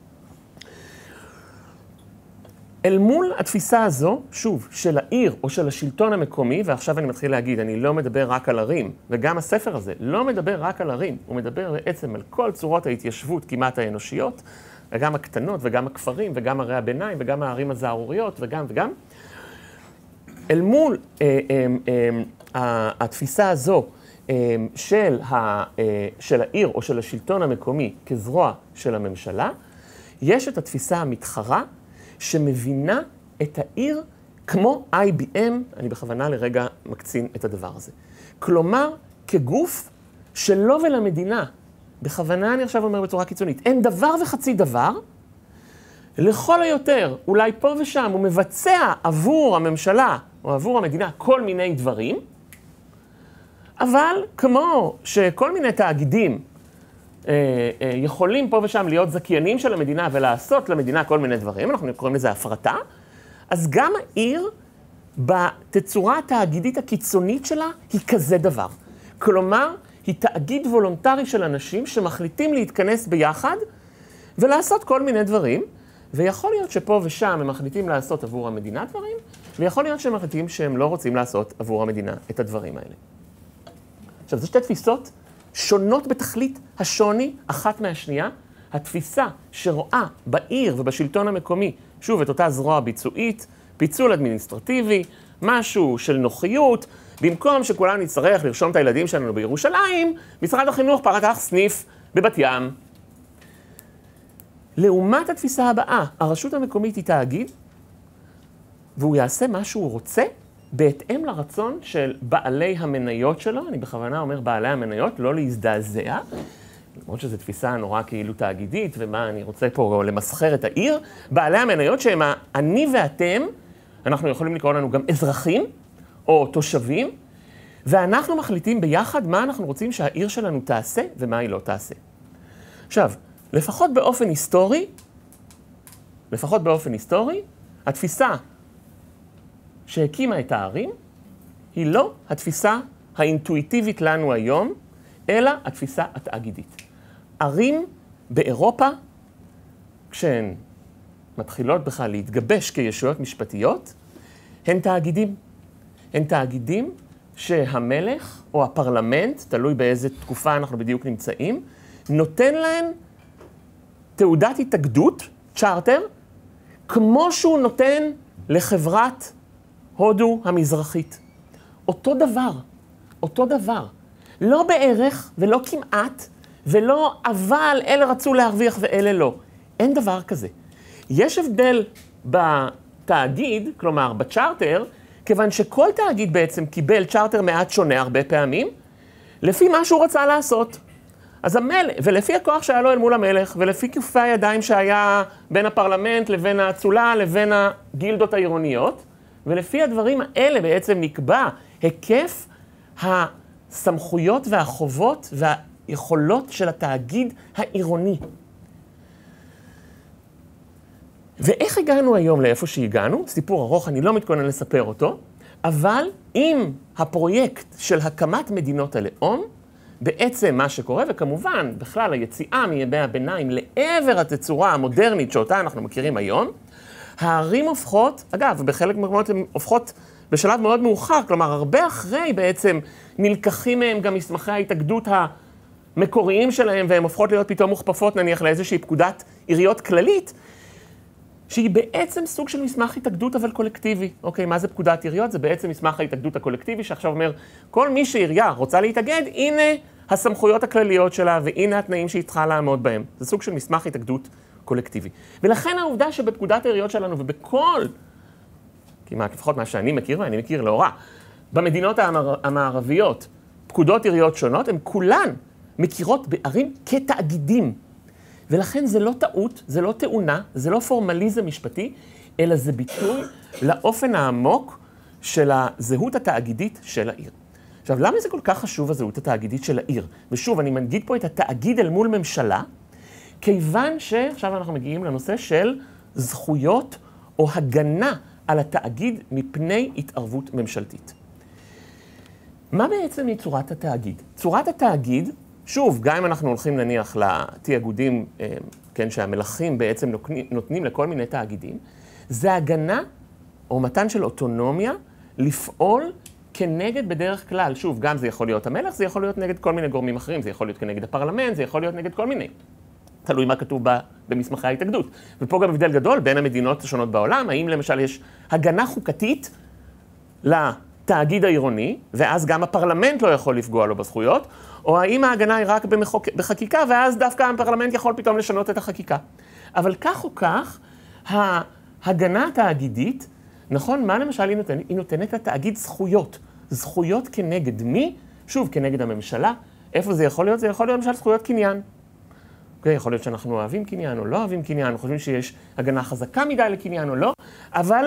C: אל מול התפיסה הזו, שוב, של העיר או של השלטון המקומי, ועכשיו אני מתחיל להגיד, אני לא מדבר רק על ערים, וגם הספר הזה לא מדבר רק על ערים, הוא מדבר בעצם על כל צורות ההתיישבות כמעט האנושיות, וגם הקטנות וגם הכפרים וגם ערי הביניים וגם הערים הזערוריות וגם וגם. אל מול אה, אה, אה, התפיסה הזו אה, של, ה, אה, של העיר או של השלטון המקומי כזרוע של הממשלה, יש את התפיסה המתחרה שמבינה את העיר כמו איי בי אם, אני בכוונה לרגע מקצין את הדבר הזה. כלומר, כגוף שלא ולמדינה, בכוונה אני עכשיו אומר בצורה קיצונית, אין דבר וחצי דבר, לכל היותר, אולי פה ושם, הוא מבצע עבור הממשלה או עבור המדינה כל מיני דברים, אבל כמו שכל מיני תאגידים אה, אה, יכולים פה ושם להיות זכיינים של המדינה ולעשות למדינה כל מיני דברים, אנחנו קוראים לזה הפרטה, אז גם העיר בתצורה התאגידית הקיצונית שלה היא כזה דבר. כלומר, היא תאגיד וולונטרי של אנשים שמחליטים להתכנס ביחד ולעשות כל מיני דברים, ויכול להיות שפה ושם הם מחליטים לעשות עבור המדינה דברים, ויכול להיות שהם מחליטים שהם לא רוצים לעשות עבור המדינה את הדברים האלה. עכשיו, זה שתי תפיסות שונות בתכלית השוני אחת מהשנייה. התפיסה שרואה בעיר ובשלטון המקומי, שוב, את אותה זרוע ביצועית, פיצול אדמיניסטרטיבי, משהו של נוחיות, במקום שכולנו נצטרך לרשום את הילדים שלנו בירושלים, משרד החינוך פתח סניף בבת ים. לעומת התפיסה הבאה, הרשות המקומית היא תאגיד, והוא יעשה מה שהוא רוצה, בהתאם לרצון של בעלי המניות שלו, אני בכוונה אומר בעלי המניות, לא להזדעזע, למרות שזו תפיסה נורא כאילו תאגידית, ומה אני רוצה פה למסחר את העיר, בעלי המניות שהם אני ואתם, אנחנו יכולים לקרוא לנו גם אזרחים, או תושבים, ואנחנו מחליטים ביחד מה אנחנו רוצים שהעיר שלנו תעשה ומה היא לא תעשה. עכשיו, לפחות באופן היסטורי, לפחות באופן היסטורי, התפיסה שהקימה את הערים היא לא התפיסה האינטואיטיבית לנו היום, אלא התפיסה התאגידית. ערים באירופה, כשהן מתחילות בכלל להתגבש כישויות משפטיות, הן תאגידים. הן תאגידים שהמלך או הפרלמנט, תלוי באיזה תקופה אנחנו בדיוק נמצאים, נותן להן תעודת התאגדות, צ'ארטר, כמו שהוא נותן לחברת הודו המזרחית. אותו דבר, אותו דבר. לא בערך ולא כמעט, ולא אבל אלה רצו להרוויח ואלה לא. אין דבר כזה. יש הבדל בתאגיד, כלומר בצ'ארטר, כיוון שכל תאגיד בעצם קיבל צ'ארטר מעט שונה הרבה פעמים, לפי מה שהוא רצה לעשות. אז המלך, ולפי הכוח שהיה לו אל מול המלך, ולפי כיפופי הידיים שהיה בין הפרלמנט לבין האצולה לבין הגילדות העירוניות, ולפי הדברים האלה בעצם נקבע היקף הסמכויות והחובות והיכולות של התאגיד העירוני. ואיך הגענו היום לאיפה שהגענו? סיפור ארוך, אני לא מתכונן לספר אותו, אבל עם הפרויקט של הקמת מדינות הלאום, בעצם מה שקורה, וכמובן, בכלל היציאה מימי הביניים לעבר התצורה המודרנית שאותה אנחנו מכירים היום, הערים הופכות, אגב, בחלק מהמקומות הן הופכות בשלב מאוד מאוחר, כלומר, הרבה אחרי בעצם נלקחים מהם גם מסמכי ההתאגדות המקוריים שלהם, והן הופכות להיות פתאום מוכפפות, נניח לאיזושהי פקודת עיריות כללית, שהיא בעצם סוג של מסמך התאגדות אבל קולקטיבי. אוקיי, מה זה פקודת עיריות? זה בעצם מסמך ההתאגדות הקולקטיבי, שעכשיו אומר, כל מי שעירייה רוצה להתאגד, הנה הסמכויות הכלליות שלה, והנה התנאים שהיא צריכה לעמוד בהם. זה סוג של מסמך התאגדות קולקטיבי. ולכן העובדה שבפקודת העיריות שלנו, ובכל, כמעט לפחות מה שאני מכיר, ואני מכיר לאורה, במדינות המערביות, פקודות עיריות שונות, הן כולן מכירות בערים כתאגידים. ולכן זה לא טעות, זה לא טעונה, זה לא פורמליזם משפטי, אלא זה ביטוי לאופן העמוק של הזהות התאגידית של העיר. עכשיו, למה זה כל כך חשוב, הזהות התאגידית של העיר? ושוב, אני מנגיד פה את התאגיד אל מול ממשלה, כיוון שעכשיו אנחנו מגיעים לנושא של זכויות או הגנה על התאגיד מפני התערבות ממשלתית. מה בעצם היא צורת התאגיד? צורת התאגיד, שוב, גם אם אנחנו הולכים נניח לתאגודים, כן, שהמלכים בעצם נותנים לכל מיני תאגידים, זה הגנה או מתן של אוטונומיה לפעול כנגד בדרך כלל. שוב, גם זה יכול להיות המלך, זה יכול להיות נגד כל מיני גורמים אחרים, זה יכול להיות כנגד הפרלמנט, זה יכול להיות נגד כל מיני. תלוי מה כתוב במסמכי ההתאגדות. ופה גם הבדל גדול בין המדינות השונות בעולם, האם למשל יש הגנה חוקתית לתאגיד העירוני, ואז גם הפרלמנט לא יכול לפגוע לו בזכויות, או האם ההגנה היא רק במחוק... בחקיקה, ואז דווקא הפרלמנט יכול פתאום לשנות את החקיקה. אבל כך או כך, ההגנה התאגידית, נכון, מה למשל היא נותנת? היא נותנת לתאגיד זכויות. זכויות כנגד מי? שוב, כנגד הממשלה. איפה זה יכול להיות? זה יכול להיות למשל זכויות קניין. Okay, יכול להיות שאנחנו אוהבים קניין או לא אוהבים קניין, חושבים שיש הגנה חזקה מדי לקניין או לא, אבל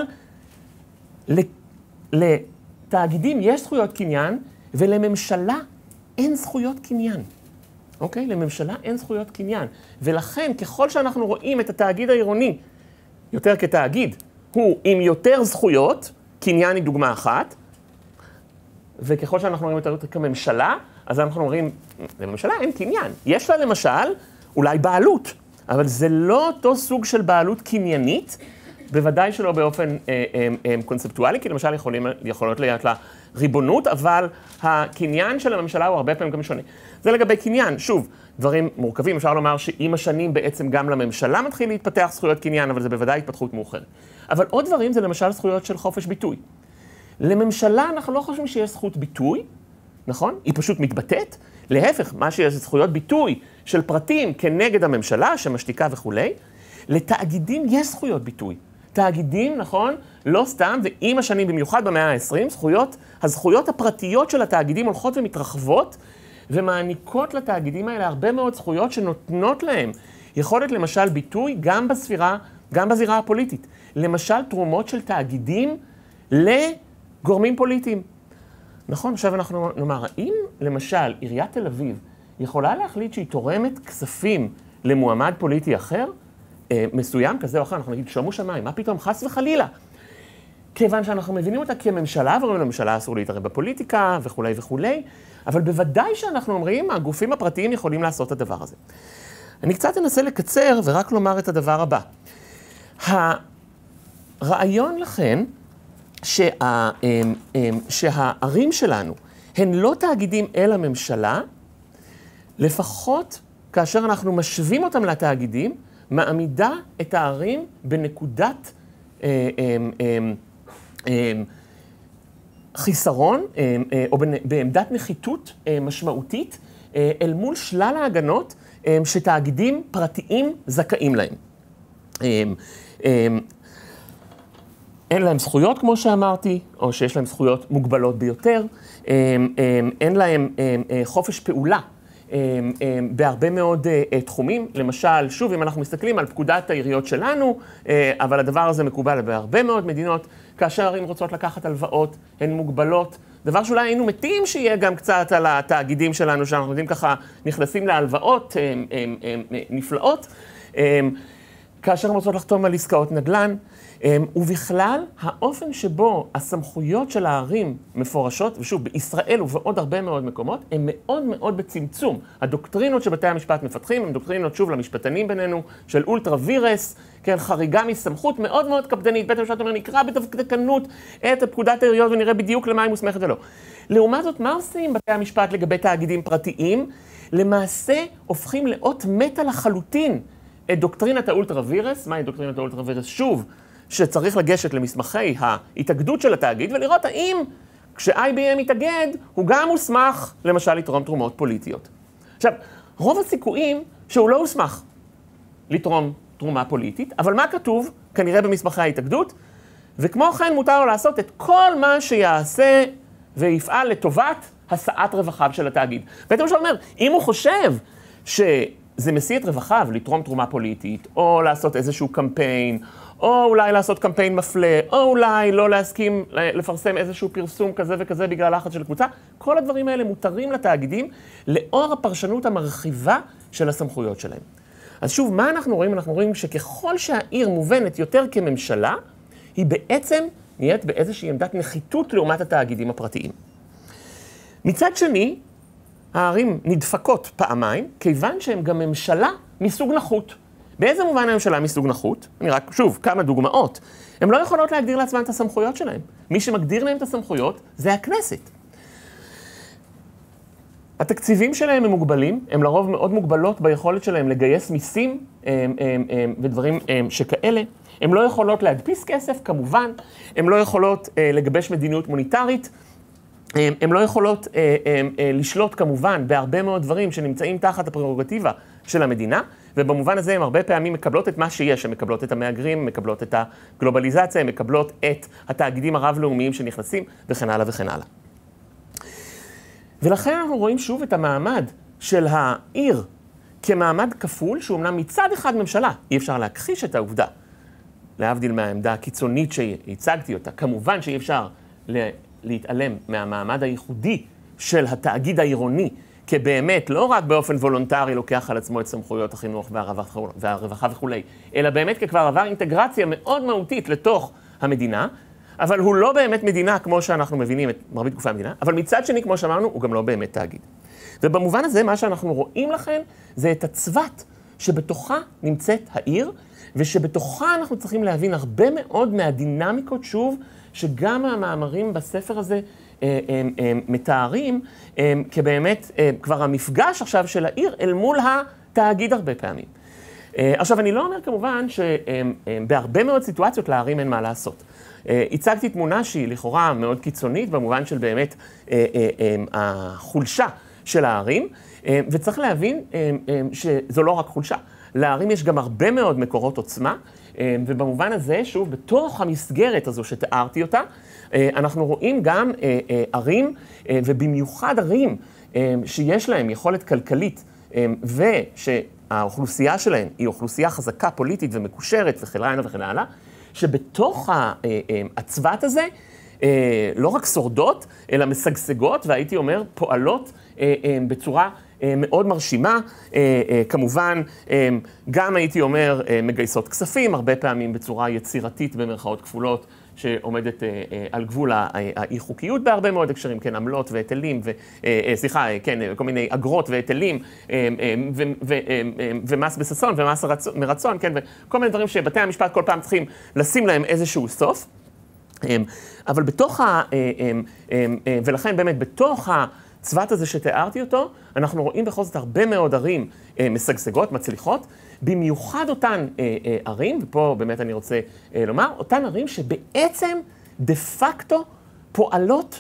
C: לתאגידים יש זכויות קניין, ולממשלה אין זכויות קניין. אוקיי? לממשלה אין זכויות קניין. ולכן, ככל שאנחנו רואים את התאגיד העירוני, יותר כתאגיד, הוא עם יותר זכויות, קניין היא דוגמה אחת, וככל שאנחנו רואים יותר כממשלה, אז אנחנו אומרים, לממשלה אין קניין. יש לה למשל, אולי בעלות, אבל זה לא אותו סוג של בעלות קניינית, בוודאי שלא באופן אה, אה, אה, קונספטואלי, כי למשל יכולים, יכולות להיות לה ריבונות, אבל הקניין של הממשלה הוא הרבה פעמים גם שונה. זה לגבי קניין, שוב, דברים מורכבים, אפשר לומר שעם השנים בעצם גם לממשלה מתחיל להתפתח זכויות קניין, אבל זה בוודאי התפתחות מאוחרת. אבל עוד דברים זה למשל זכויות של חופש ביטוי. לממשלה אנחנו לא חושבים שיש זכות ביטוי, נכון? היא פשוט מתבטאת. להפך, מה שיש זכויות ביטוי של פרטים כנגד הממשלה, שמשתיקה וכולי, לתאגידים יש זכויות ביטוי. תאגידים, נכון, לא סתם, ועם השנים, במיוחד במאה ה-עשרים, זכויות, הזכויות הפרטיות של התאגידים הולכות ומתרחבות, ומעניקות לתאגידים האלה הרבה מאוד זכויות שנותנות להם יכולת למשל ביטוי גם בספירה, גם בזירה הפוליטית. למשל תרומות של תאגידים לגורמים פוליטיים. נכון, עכשיו אנחנו נאמר, האם למשל עיריית תל אביב יכולה להחליט שהיא תורמת כספים למועמד פוליטי אחר, אה, מסוים כזה או אחר, אנחנו נגיד, שומו שמיים, מה פתאום, חס וחלילה. כיוון שאנחנו מבינים אותה כממשלה, ואומרים לממשלה אסור להתערב בפוליטיקה וכולי וכולי, אבל בוודאי שאנחנו אומרים, הגופים הפרטיים יכולים לעשות את הדבר הזה. אני קצת אנסה לקצר ורק לומר את הדבר הבא. הרעיון לכן שה, שהערים שלנו הן לא תאגידים אל הממשלה, לפחות כאשר אנחנו משווים אותם לתאגידים, מעמידה את הערים בנקודת אה, אה, אה, אה, חיסרון, אה, אה, או בעמדת נחיתות אה, משמעותית, אה, אל מול שלל ההגנות אה, שתאגידים פרטיים זכאים להם. אה, אה, אין להם זכויות, כמו שאמרתי, או שיש להם זכויות מוגבלות ביותר, אה, אה, אין להם אה, אה, חופש פעולה, בהרבה מאוד תחומים. למשל, שוב, אם אנחנו מסתכלים על פקודת העיריות שלנו, אבל הדבר הזה מקובל בהרבה מאוד מדינות, כאשר ערים רוצות לקחת הלוואות, הן מוגבלות. דבר שאולי היינו מתים שיהיה גם קצת על התאגידים שלנו, שאנחנו יודעים ככה, נכנסים להלוואות נפלאות, כאשר הן רוצות לחתום על עסקאות נדל"ן, ובכלל, האופן שבו הסמכויות של הערים מפורשות, ושוב, בישראל ובעוד הרבה מאוד מקומות, הן מאוד מאוד בצמצום. הדוקטרינות שבתי המשפט מפתחים, הן דוקטרינות, שוב, למשפטנים בינינו, של אולטרה וירס, כן, חריגה מסמכות מאוד מאוד קפדנית. בית המשפט אומר, נקרא בדקדקנות את פקודת העיריות ונראה בדיוק למה היא מוסמכת ולא. לעומת זאת, מה עושים בתי המשפט לגבי תאגידים פרטיים? למעשה, הופכים לאות מתה לחלוטין את דוקטרינת האולטרה וירס. מהי דוקטרינת האולטרה וירס? שוב, שצריך לגשת למסמכי ההתאגדות של התאגיד ולראות האם כש-איי בי אם יתאגד, הוא גם מוסמך, למשל, לתרום תרומות פוליטיות. עכשיו, רוב הסיכויים שהוא לא הוסמך לתרום תרומה פוליטית, אבל מה כתוב? כנראה במסמכי ההתאגדות, וכמו כן מותר לו לעשות את כל מה שיעשה ויפעל לטובת השאת רווחיו של התאגיד. בית המשפט אומר, אם הוא חושב שזה משיא את רווחיו לתרום תרומה פוליטית, או לעשות איזשהו קמפיין, או אולי לעשות קמפיין מפלה, או אולי לא להסכים לפרסם איזשהו פרסום כזה וכזה בגלל לחץ של קבוצה, כל הדברים האלה מותרים לתאגידים לאור הפרשנות המרחיבה של הסמכויות שלהם. אז שוב, מה אנחנו רואים? אנחנו רואים שככל שהעיר מובנת יותר כממשלה, היא בעצם נהיית באיזושהי עמדת נחיתות לעומת התאגידים הפרטיים. מצד שני, הערים נדפקות פעמיים, כיוון שהן גם ממשלה מסוג נחות. באיזה מובן הממשלה מסוג נחות? אני רק, שוב, כמה דוגמאות. הן לא יכולות להגדיר לעצמן את הסמכויות שלהן. מי שמגדיר להם את הסמכויות זה הכנסת. התקציבים שלהם הם מוגבלים, הם לרוב מאוד מוגבלות ביכולת שלהם לגייס מיסים הם, הם, הם, ודברים הם, שכאלה. הן לא יכולות להדפיס כסף, כמובן. הן לא יכולות אה, לגבש מדיניות מוניטרית. הן לא יכולות אה, אה, אה, לשלוט כמובן בהרבה מאוד דברים שנמצאים תחת הפררוגטיבה של המדינה, ובמובן הזה הן הרבה פעמים מקבלות את מה שיש, הן מקבלות את המהגרים, מקבלות את הגלובליזציה, הן מקבלות את התאגידים הרב-לאומיים שנכנסים, וכן הלאה וכן הלאה. ולכן אנחנו רואים שוב את המעמד של העיר כמעמד כפול, שהוא אמנם מצד אחד ממשלה, אי אפשר להכחיש את העובדה, להבדיל מהעמדה הקיצונית שהצגתי אותה, כמובן שאי אפשר ל... להתעלם מהמעמד הייחודי של התאגיד העירוני, כבאמת לא רק באופן וולונטרי לוקח על עצמו את סמכויות החינוך והרווחה וכו', אלא באמת ככבר עבר אינטגרציה מאוד מהותית לתוך המדינה, אבל הוא לא באמת מדינה כמו שאנחנו מבינים את מרבית גופי המדינה, אבל מצד שני, כמו שאמרנו, הוא גם לא באמת תאגיד. ובמובן הזה, מה שאנחנו רואים לכן, זה את הצוות שבתוכה נמצאת העיר, ושבתוכה אנחנו צריכים להבין הרבה מאוד מהדינמיקות, שוב, שגם המאמרים בספר הזה אה, אה, אה, מתארים, אה, כבאמת אה, כבר המפגש עכשיו של העיר אל מול התאגיד הרבה פעמים. אה, עכשיו, אני לא אומר כמובן שבהרבה אה, אה, מאוד סיטואציות לערים אין מה לעשות. אה, הצגתי תמונה שהיא לכאורה מאוד קיצונית, במובן של באמת אה, אה, אה, החולשה של הערים, אה, וצריך להבין אה, אה, שזו לא רק חולשה. לערים יש גם הרבה מאוד מקורות עוצמה, ובמובן הזה, שוב, בתוך המסגרת הזו שתיארתי אותה, אנחנו רואים גם ערים, ובמיוחד ערים שיש להם יכולת כלכלית, ושהאוכלוסייה שלהם היא אוכלוסייה חזקה, פוליטית ומקושרת וכן הלאה וכן הלאה, שבתוך הצוות הזה לא רק שורדות, אלא משגשגות, והייתי אומר, פועלות בצורה מאוד מרשימה, כמובן, גם הייתי אומר מגייסות כספים, הרבה פעמים בצורה יצירתית במרכאות כפולות, שעומדת על גבול האי-חוקיות בהרבה מאוד הקשרים, כן, עמלות והיטלים, סליחה, כן, כל מיני אגרות והיטלים, ומס בססון ומס מרצון, כן, וכל מיני דברים שבתי המשפט כל פעם צריכים לשים להם איזשהו סוף. אבל בתוך ה... ולכן באמת בתוך הצוות הזה שתיארתי אותו, אנחנו רואים בכל זאת הרבה מאוד ערים משגשגות, מצליחות, במיוחד אותן ערים, ופה באמת אני רוצה לומר, אותן ערים שבעצם דה פקטו פועלות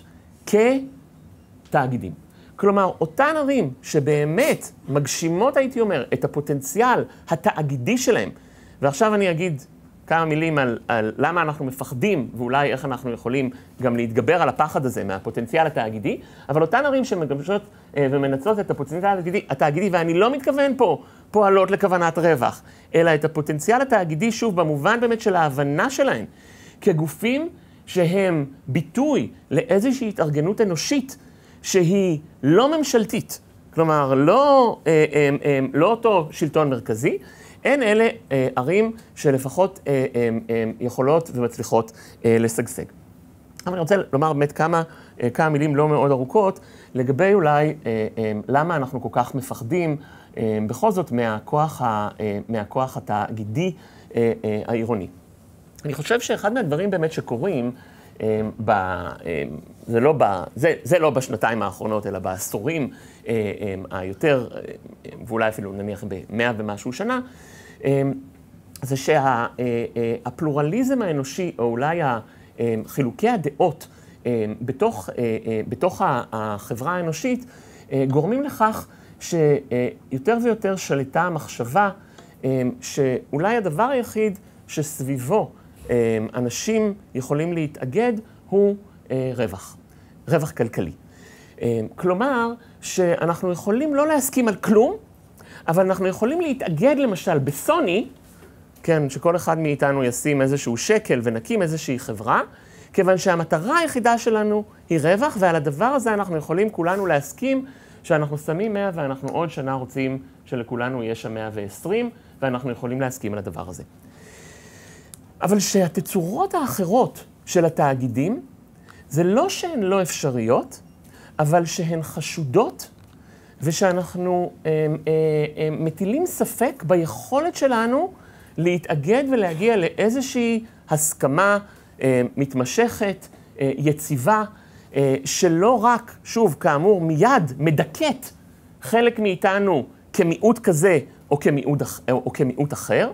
C: כתאגידים. כלומר, אותן ערים שבאמת מגשימות, הייתי אומר, את הפוטנציאל התאגידי שלהם, ועכשיו אני אגיד כמה מילים על, על למה אנחנו מפחדים, ואולי איך אנחנו יכולים גם להתגבר על הפחד הזה מהפוטנציאל התאגידי, אבל אותן ערים שמגבשות ומנצלות את הפוטנציאל התאגידי, התאגידי, ואני לא מתכוון פה פועלות לכוונת רווח, אלא את הפוטנציאל התאגידי, שוב, במובן באמת של ההבנה שלהם, כגופים שהם ביטוי לאיזושהי התארגנות אנושית, שהיא לא ממשלתית, כלומר, לא, אה, אה, אה, לא אותו שלטון מרכזי, אין אלה אה, ערים שלפחות אה, אה, אה, יכולות ומצליחות אה, לשגשג. אבל אני רוצה לומר באמת כמה, אה, כמה מילים לא מאוד ארוכות, לגבי אולי אה, אה, למה אנחנו כל כך מפחדים אה, בכל זאת מהכוח, ה, אה, מהכוח התאגידי אה, אה, העירוני. אני חושב שאחד מהדברים באמת שקורים, אה, ב, אה, זה, לא ב, זה, זה לא בשנתיים האחרונות, אלא בעשורים אה, אה, היותר, אה, ואולי אפילו נניח במאה ומשהו שנה, זה שהפלורליזם האנושי, או אולי חילוקי הדעות בתוך, בתוך החברה האנושית, גורמים לכך שיותר ויותר שלטה המחשבה, שאולי הדבר היחיד שסביבו אנשים יכולים להתאגד הוא רווח, רווח כלכלי. כלומר, שאנחנו יכולים לא להסכים על כלום, אבל אנחנו יכולים להתאגד למשל בסוני, כן, שכל אחד מאיתנו ישים איזשהו שקל ונקים איזושהי חברה, כיוון שהמטרה היחידה שלנו היא רווח, ועל הדבר הזה אנחנו יכולים כולנו להסכים שאנחנו שמים מאה ואנחנו עוד שנה רוצים שלכולנו יש שם מאה ועשרים, ואנחנו יכולים להסכים על הדבר הזה. אבל שהתצורות האחרות של התאגידים, זה לא שהן לא אפשריות, אבל שהן חשודות, ושאנחנו אה, אה, אה, מטילים ספק ביכולת שלנו להתאגד ולהגיע לאיזושהי הסכמה אה, מתמשכת, אה, יציבה, אה, שלא רק, שוב, כאמור, מיד מדכאת חלק מאיתנו כמיעוט כזה או כמיעוט, או, או כמיעוט אחר,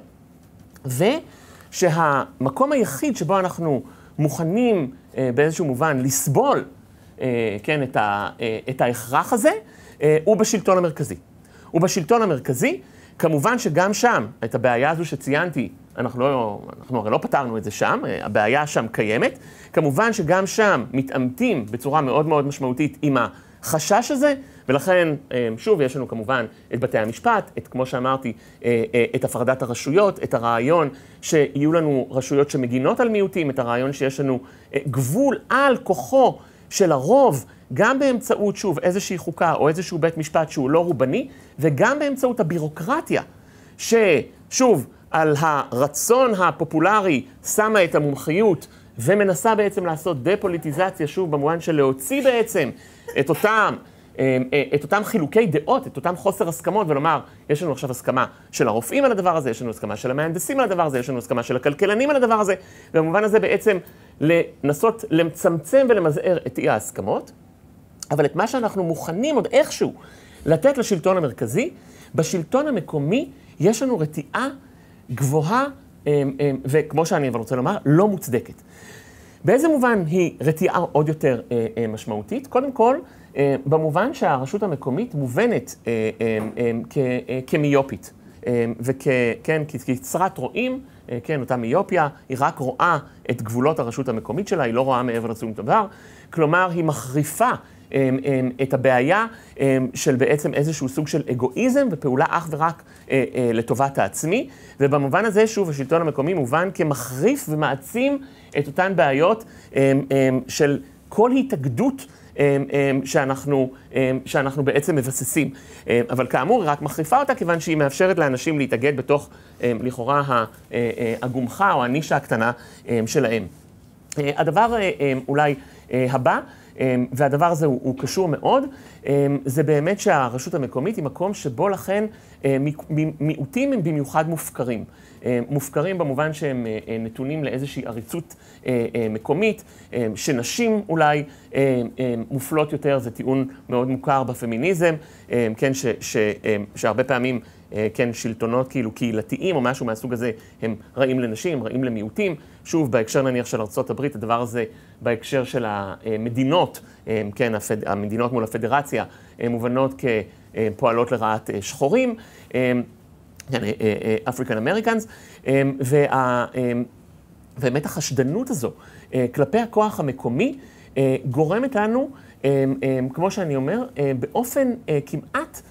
C: ושהמקום היחיד שבו אנחנו מוכנים אה, באיזשהו מובן לסבול אה, כן, את, ה, אה, את ההכרח הזה, הוא בשלטון המרכזי. הוא בשלטון המרכזי, כמובן שגם שם, את הבעיה הזו שציינתי, אנחנו, לא, אנחנו הרי לא פתרנו את זה שם, הבעיה שם קיימת, כמובן שגם שם מתעמתים בצורה מאוד מאוד משמעותית עם החשש הזה, ולכן, שוב, יש לנו כמובן את בתי המשפט, את, כמו שאמרתי, את הפרדת הרשויות, את הרעיון שיהיו לנו רשויות שמגינות על מיעוטים, את הרעיון שיש לנו גבול על כוחו של הרוב, גם באמצעות, שוב, איזושהי חוקה או איזשהו בית משפט שהוא לא רובני, וגם באמצעות הבירוקרטיה, ששוב, על הרצון הפופולרי שמה את המומחיות, ומנסה בעצם לעשות דפוליטיזציה, שוב, במובן של להוציא בעצם את אותם, את אותם חילוקי דעות, את אותם חוסר הסכמות, ולומר, יש לנו עכשיו הסכמה של הרופאים על הדבר הזה, יש לנו הסכמה של המהנדסים על הדבר הזה, יש לנו הסכמה של הכלכלנים על הדבר הזה, ובמובן הזה בעצם לנסות לצמצם ולמזער את אי ההסכמות, אבל את מה שאנחנו מוכנים עוד איכשהו לתת לשלטון המרכזי, בשלטון המקומי יש לנו רתיעה גבוהה, וכמו שאני רוצה לומר, לא מוצדקת. באיזה מובן היא רתיעה עוד יותר משמעותית? קודם כל, במובן שהרשות המקומית מובנת כמיופית, וכן, כקצרת רואים, כן, אותה מיופיה, היא רק רואה את גבולות הרשות המקומית שלה, היא לא רואה מעבר לשום דבר, כלומר, היא מחריפה את הבעיה של בעצם איזשהו סוג של אגואיזם ופעולה אך ורק לטובת העצמי, ובמובן הזה, שוב, השלטון המקומי מובן כמחריף ומעצים את אותן בעיות של כל התאגדות שאנחנו, שאנחנו בעצם מבססים. אבל כאמור, היא רק מחריפה אותה, כיוון שהיא מאפשרת לאנשים להתאגד בתוך לכאורה הגומחה או הנישה הקטנה שלהם. הדבר אולי הבא, והדבר הזה הוא, הוא קשור מאוד, זה באמת שהרשות המקומית היא מקום שבו לכן מיעוטים הם במיוחד מופקרים. מופקרים במובן שהם נתונים לאיזושהי עריצות מקומית, שנשים אולי מופלות יותר, זה טיעון מאוד מוכר בפמיניזם, כן, ש, ש, שהרבה פעמים כן, שלטונות כאילו קהילתיים או משהו מהסוג הזה הם רעים לנשים, רעים למיעוטים. שוב, בהקשר נניח של ארצות הברית, הדבר הזה בהקשר של המדינות, כן, המדינות מול הפדרציה, מובנות כפועלות לרעת שחורים, אפריקן אמריקאנס, ובאמת החשדנות הזו כלפי הכוח המקומי גורמת לנו, כמו שאני אומר, באופן כמעט,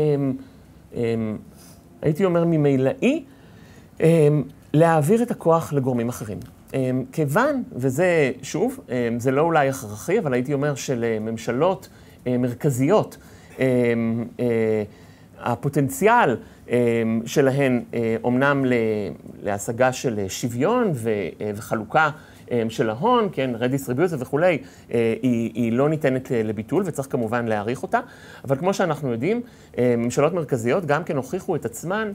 C: הייתי אומר ממילאי, להעביר את הכוח לגורמים אחרים. כיוון, וזה שוב, זה לא אולי הכרחי, אבל הייתי אומר של ממשלות מרכזיות, הפוטנציאל שלהן אומנם להשגה של שוויון וחלוקה של ההון, כן, רדיסטריביוציה וכולי, היא, היא לא ניתנת לביטול וצריך כמובן להעריך אותה, אבל כמו שאנחנו יודעים, ממשלות מרכזיות גם כן הוכיחו את עצמן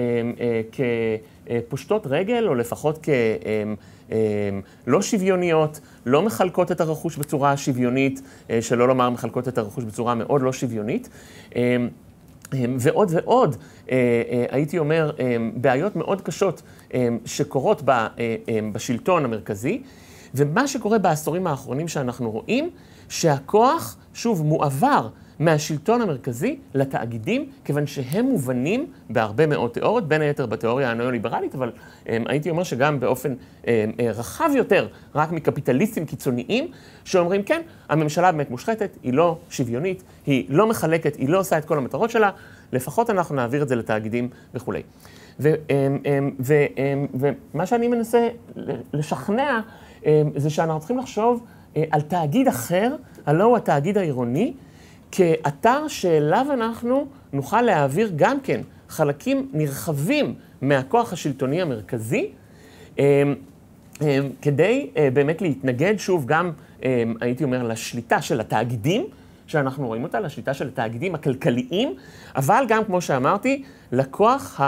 C: כפושטות רגל, או לפחות כלא שוויוניות, לא מחלקות את הרכוש בצורה שוויונית, שלא לומר מחלקות את הרכוש בצורה מאוד לא שוויונית. ועוד ועוד, הייתי אומר, בעיות מאוד קשות שקורות בשלטון המרכזי, ומה שקורה בעשורים האחרונים שאנחנו רואים, שהכוח שוב מועבר מהשלטון המרכזי לתאגידים, כיוון שהם מובנים בהרבה מאוד תיאוריות, בין היתר בתיאוריה הנאו-ליברלית, אבל הייתי אומר שגם באופן רחב יותר, רק מקפיטליסטים קיצוניים, שאומרים כן, הממשלה באמת מושחתת, היא לא שוויונית, היא לא מחלקת, היא לא עושה את כל המטרות שלה, לפחות אנחנו נעביר את זה לתאגידים וכולי. ומה שאני מנסה לשכנע, זה שאנחנו צריכים לחשוב על תאגיד אחר, הלא הוא התאגיד העירוני, כאתר שאליו אנחנו נוכל להעביר גם כן חלקים נרחבים מהכוח השלטוני המרכזי, כדי באמת להתנגד שוב גם, הייתי אומר, לשליטה של התאגידים, שאנחנו רואים אותה, לשליטה של התאגידים הכלכליים, אבל גם, כמו שאמרתי, לכוח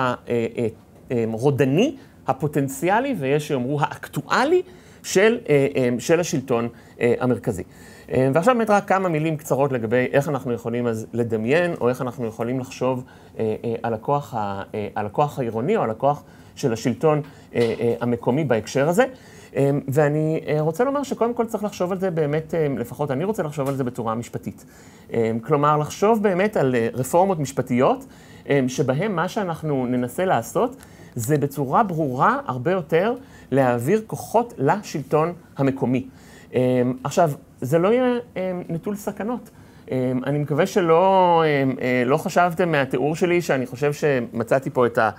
C: הרודני, הפוטנציאלי, ויש שיאמרו האקטואלי, של, של השלטון המרכזי. ועכשיו באמת רק כמה מילים קצרות לגבי איך אנחנו יכולים אז לדמיין, או איך אנחנו יכולים לחשוב על הכוח, על הכוח העירוני, או על הכוח של השלטון המקומי בהקשר הזה. ואני רוצה לומר שקודם כל צריך לחשוב על זה באמת, לפחות אני רוצה לחשוב על זה בצורה משפטית. כלומר, לחשוב באמת על רפורמות משפטיות, שבהם מה שאנחנו ננסה לעשות, זה בצורה ברורה הרבה יותר להעביר כוחות לשלטון המקומי. עכשיו, זה לא יהיה נטול סכנות. אני מקווה שלא לא חשבתם מהתיאור שלי, שאני חושב שמצאתי פה את ה...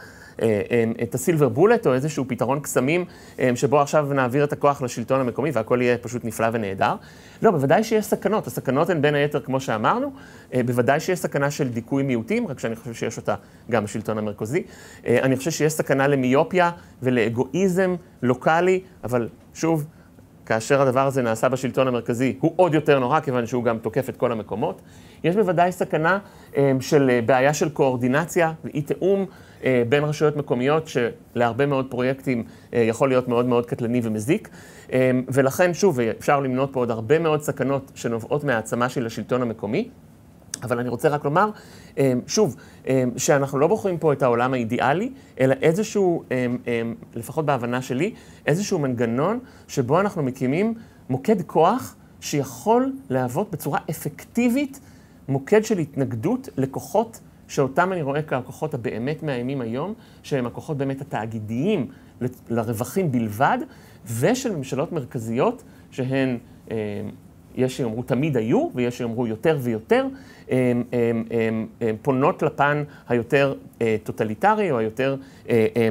C: את הסילבר בולט, או איזשהו פתרון קסמים, שבו עכשיו נעביר את הכוח לשלטון המקומי, והכל יהיה פשוט נפלא ונהדר. לא, בוודאי שיש סכנות. הסכנות הן בין היתר, כמו שאמרנו, בוודאי שיש סכנה של דיכוי מיעוטים, רק שאני חושב שיש אותה גם בשלטון המרכזי. אני חושב שיש סכנה למיופיה ולאגואיזם לוקאלי, אבל שוב, כאשר הדבר הזה נעשה בשלטון המרכזי, הוא עוד יותר נורא, כיוון שהוא גם תוקף את כל המקומות. יש בוודאי סכנה של בעיה של קואורדינציה ואי תאום בין רשויות מקומיות, שלהרבה מאוד פרויקטים יכול להיות מאוד מאוד קטלני ומזיק. ולכן, שוב, אפשר למנות פה עוד הרבה מאוד סכנות שנובעות מהעצמה של השלטון המקומי. אבל אני רוצה רק לומר, שוב, שאנחנו לא בוחרים פה את העולם האידיאלי, אלא איזשהו, לפחות בהבנה שלי, איזשהו מנגנון שבו אנחנו מקימים מוקד כוח שיכול להוות בצורה אפקטיבית מוקד של התנגדות לכוחות שאותם אני רואה ככוחות הבאמת מאיימים היום, שהם הכוחות באמת התאגידיים לרווחים בלבד, ושל ממשלות מרכזיות שהן, יש שיאמרו תמיד היו, ויש שיאמרו יותר ויותר, הם, הם, הם, הם פונות לפן היותר טוטליטרי או היותר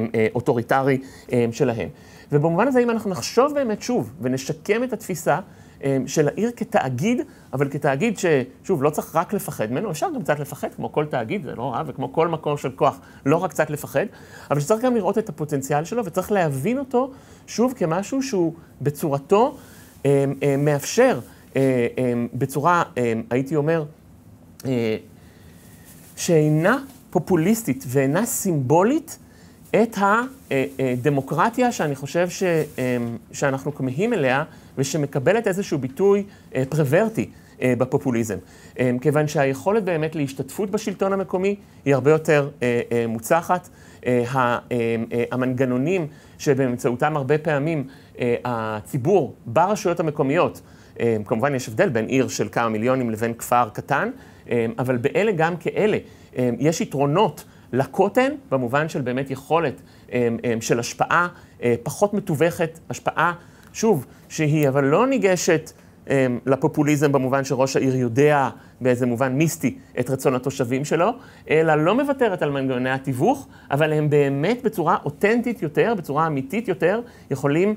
C: אוטוריטרי שלהם. ובמובן הזה, אם אנחנו נחשוב באמת שוב ונשקם את התפיסה של העיר כתאגיד, אבל כתאגיד ששוב, לא צריך רק לפחד ממנו, אפשר גם קצת לפחד, כמו כל תאגיד, זה לא רע, וכמו כל מקום של כוח, לא רק קצת לפחד, אבל שצריך גם לראות את הפוטנציאל שלו, וצריך להבין אותו, שוב, כמשהו שהוא בצורתו מאפשר, בצורה, הייתי אומר, שאינה פופוליסטית ואינה סימבולית, את הדמוקרטיה שאני חושב ש, שאנחנו כמהים אליה, ושמקבלת איזשהו ביטוי פרוורטי בפופוליזם. כיוון שהיכולת באמת להשתתפות בשלטון המקומי היא הרבה יותר מוצלחת. המנגנונים שבאמצעותם הרבה פעמים הציבור ברשויות המקומיות, כמובן יש הבדל בין עיר של כמה מיליונים לבין כפר קטן, אבל באלה גם כאלה יש יתרונות לקוטן, במובן של באמת יכולת של השפעה פחות מתווכת, השפעה, שוב, שהיא אבל לא ניגשת לפופוליזם במובן שראש העיר יודע באיזה מובן מיסטי את רצון התושבים שלו, אלא לא מוותרת על מנגנוני התיווך, אבל הם באמת בצורה אותנטית יותר, בצורה אמיתית יותר, יכולים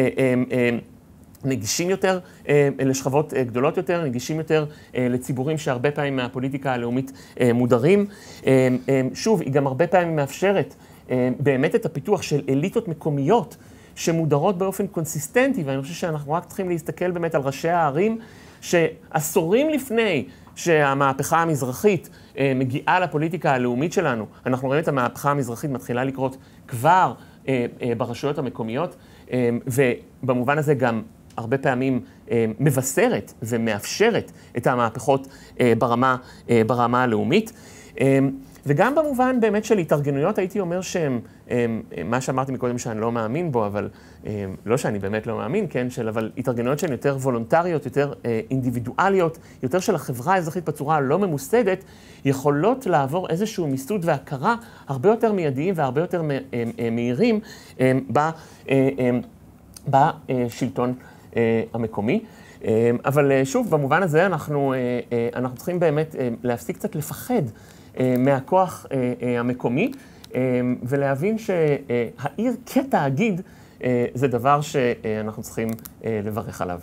C: נגישים יותר לשכבות גדולות יותר, נגישים יותר לציבורים שהרבה פעמים מהפוליטיקה הלאומית מודרים. שוב, היא גם הרבה פעמים מאפשרת באמת את הפיתוח של אליטות מקומיות שמודרות באופן קונסיסטנטי, ואני חושב שאנחנו רק צריכים להסתכל באמת על ראשי הערים שעשורים לפני שהמהפכה המזרחית מגיעה לפוליטיקה הלאומית שלנו, אנחנו רואים את המהפכה המזרחית מתחילה לקרות כבר ברשויות המקומיות, ובמובן הזה גם הרבה פעמים מבשרת ומאפשרת את המהפכות ברמה, ברמה הלאומית. וגם במובן באמת של התארגנויות, הייתי אומר שהם, מה שאמרתי מקודם שאני לא מאמין בו, אבל לא שאני באמת לא מאמין, כן, של, אבל התארגנויות שהן יותר וולונטריות, יותר אינדיבידואליות, יותר של החברה האזרחית בצורה לא ממוסדת, יכולות לעבור איזשהו מיסוד והכרה הרבה יותר מיידיים והרבה יותר מהירים בשלטון המקומי. אבל שוב, במובן הזה אנחנו, אנחנו צריכים באמת להפסיק קצת לפחד מהכוח המקומי, ולהבין שהעיר כתאגיד זה דבר שאנחנו צריכים לברך עליו.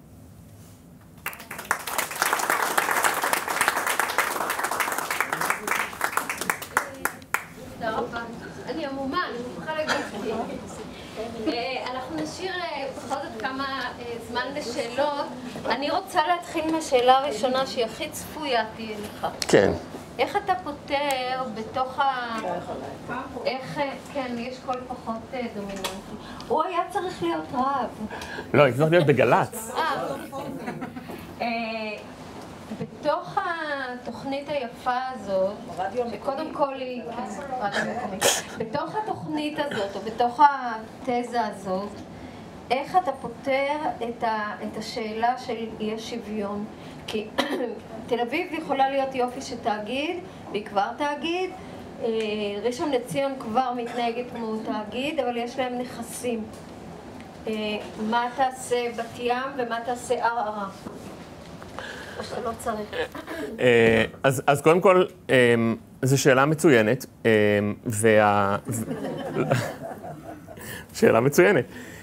B: תודה רבה. אני עמומה, אני מוכרחה להגיד. אנחנו נשאיר בכל זאת כמה זמן לשאלות. אני רוצה להתחיל מהשאלה הראשונה שהיא הכי צפויה תהיה לך.
C: כן.
B: איך אתה פותר בתוך ה... איך... כן, יש קול פחות דומיננטי. הוא היה צריך להיות רב.
C: לא, היא צריך להיות בגלץ.
B: אה, בתוך התוכנית היפה הזאת, שקודם כל היא... בתוך התוכנית הזאת, או בתוך התזה הזאת, איך אתה פותר את, ה, את השאלה של אי שוויון? כי תל אביב יכולה להיות יופי של תאגיד, והיא כבר תאגיד, ראשון לציון כבר מתנהגת כמו תאגיד, אבל יש להם נכסים. מה תעשה בת ים ומה תעשה ערערה? או שאתה לא צריך.
C: אז, אז קודם כל, זו שאלה מצוינת, וה... שאלה מצוינת.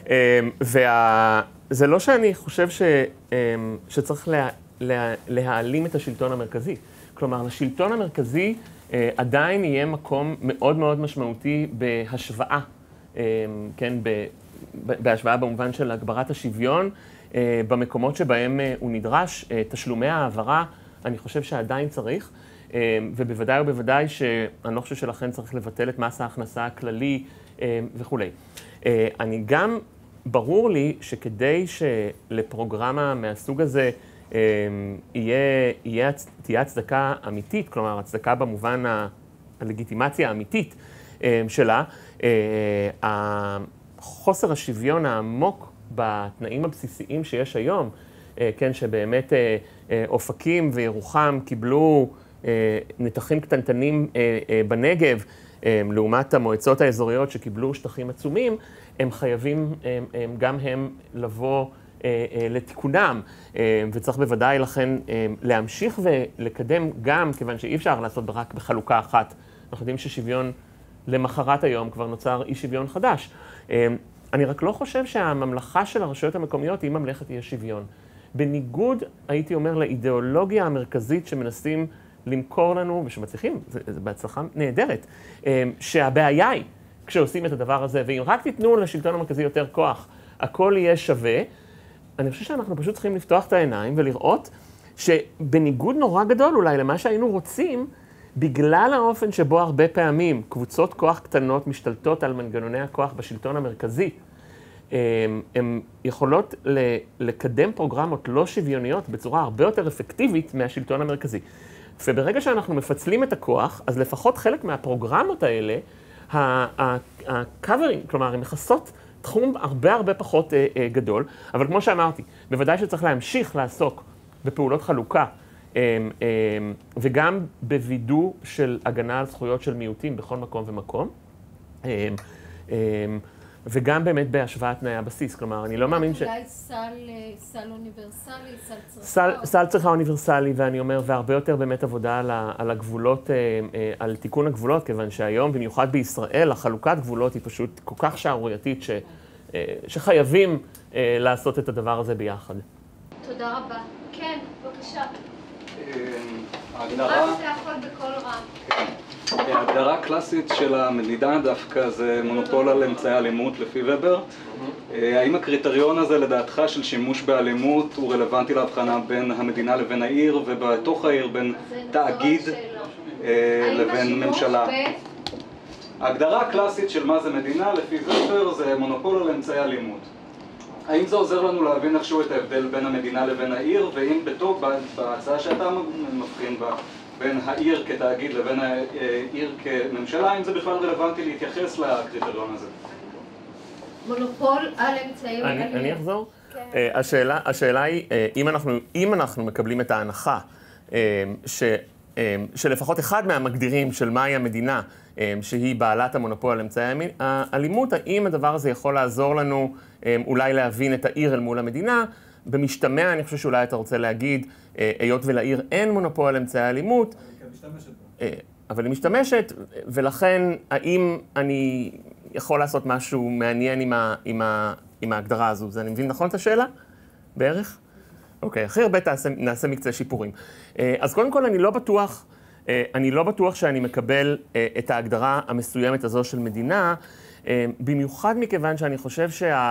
C: וזה לא שאני חושב ש, שצריך לה, לה, להעלים את השלטון המרכזי. כלומר, לשלטון המרכזי עדיין יהיה מקום מאוד מאוד משמעותי בהשוואה, כן, בהשוואה במובן של הגברת השוויון, במקומות שבהם הוא נדרש, תשלומי העברה, אני חושב שעדיין צריך, ובוודאי ובוודאי שאני לא חושב שלכן צריך לבטל את מס ההכנסה הכללי וכולי. אני גם, ברור לי שכדי שלפרוגרמה מהסוג הזה יהיה, יהיה, תהיה הצדקה אמיתית, כלומר הצדקה במובן הלגיטימציה האמיתית שלה, חוסר השוויון העמוק בתנאים הבסיסיים שיש היום, כן, שבאמת אופקים וירוחם קיבלו נתחים קטנטנים בנגב, לעומת המועצות האזוריות שקיבלו שטחים עצומים, הם חייבים גם הם לבוא לתיקונם, וצריך בוודאי לכן להמשיך ולקדם גם, כיוון שאי אפשר לעשות רק בחלוקה אחת. אנחנו יודעים ששוויון למחרת היום כבר נוצר אי שוויון חדש. אני רק לא חושב שהממלכה של הרשויות המקומיות היא ממלכת אי השוויון. בניגוד, הייתי אומר, לאידיאולוגיה המרכזית שמנסים למכור לנו, ושמצליחים, זה, זה בהצלחה נהדרת, שהבעיה היא, כשעושים את הדבר הזה, ואם רק תיתנו לשלטון המרכזי יותר כוח, הכל יהיה שווה, אני חושב שאנחנו פשוט צריכים לפתוח את העיניים ולראות שבניגוד נורא גדול אולי למה שהיינו רוצים, בגלל האופן שבו הרבה פעמים קבוצות כוח קטנות משתלטות על מנגנוני הכוח בשלטון המרכזי, הן יכולות לקדם פרוגרמות לא שוויוניות בצורה הרבה יותר אפקטיבית מהשלטון המרכזי. וברגע שאנחנו מפצלים את הכוח, אז לפחות חלק מהפרוגרמות האלה, ה-covering, כלומר, הן מכסות תחום הרבה הרבה פחות גדול, אבל כמו שאמרתי, בוודאי שצריך להמשיך לעסוק בפעולות חלוקה, וגם בווידוא של הגנה על זכויות של מיעוטים בכל מקום ומקום, וגם באמת בהשוואת תנאי הבסיס. כלומר, אני לא מאמין ש...
B: אולי סל, סל אוניברסלי, סל צריכה.
C: סל, סל צריכה אוניברסלי, ואני אומר, והרבה יותר באמת עבודה על, ה, על הגבולות, על תיקון הגבולות, כיוון שהיום, במיוחד בישראל, החלוקת גבולות היא פשוט כל כך שערורייתית, ש, שחייבים לעשות את הדבר הזה ביחד.
B: תודה רבה. כן, בבקשה.
D: ההגדרה...
B: רק אתה יכול בכל רם.
D: ההגדרה הקלאסית של המדינה דווקא זה מונופול על אמצעי אלימות לפי ובר. האם הקריטריון הזה לדעתך של שימוש באלימות הוא רלוונטי להבחנה בין המדינה לבין העיר, ובתוך העיר בין תאגיד לבין ממשלה? ההגדרה הקלאסית של מה זה מדינה לפי ובר זה מונופול על אמצעי אלימות. האם זה עוזר לנו להבין איכשהו את ההבדל בין המדינה לבין העיר, ואם בתוך, בהצעה שאתה מבחין בה, בין העיר כתאגיד לבין העיר כממשלה, האם זה בכלל רלוונטי להתייחס לקריטריון הזה?
B: מונופול על אמצעים אלימים.
C: אני אחזור? השאלה, השאלה היא, אם אנחנו, אם אנחנו מקבלים את ההנחה ש, שלפחות אחד מהמגדירים של מהי המדינה, שהיא בעלת המונופול על אמצעי האלימות, האם הדבר הזה יכול לעזור לנו אולי להבין את העיר אל מול המדינה? במשתמע, אני חושב שאולי אתה רוצה להגיד, היות ולעיר אין מונופול על אמצעי האלימות, אבל היא משתמשת, ולכן האם אני יכול לעשות משהו מעניין עם, ה, עם, ה, עם ההגדרה הזו? זה אני מבין נכון את השאלה? בערך? אוקיי, הכי הרבה תעשה, נעשה מקצה שיפורים. אז קודם כל אני לא בטוח, אני לא בטוח שאני מקבל את ההגדרה המסוימת הזו של מדינה, במיוחד מכיוון שאני חושב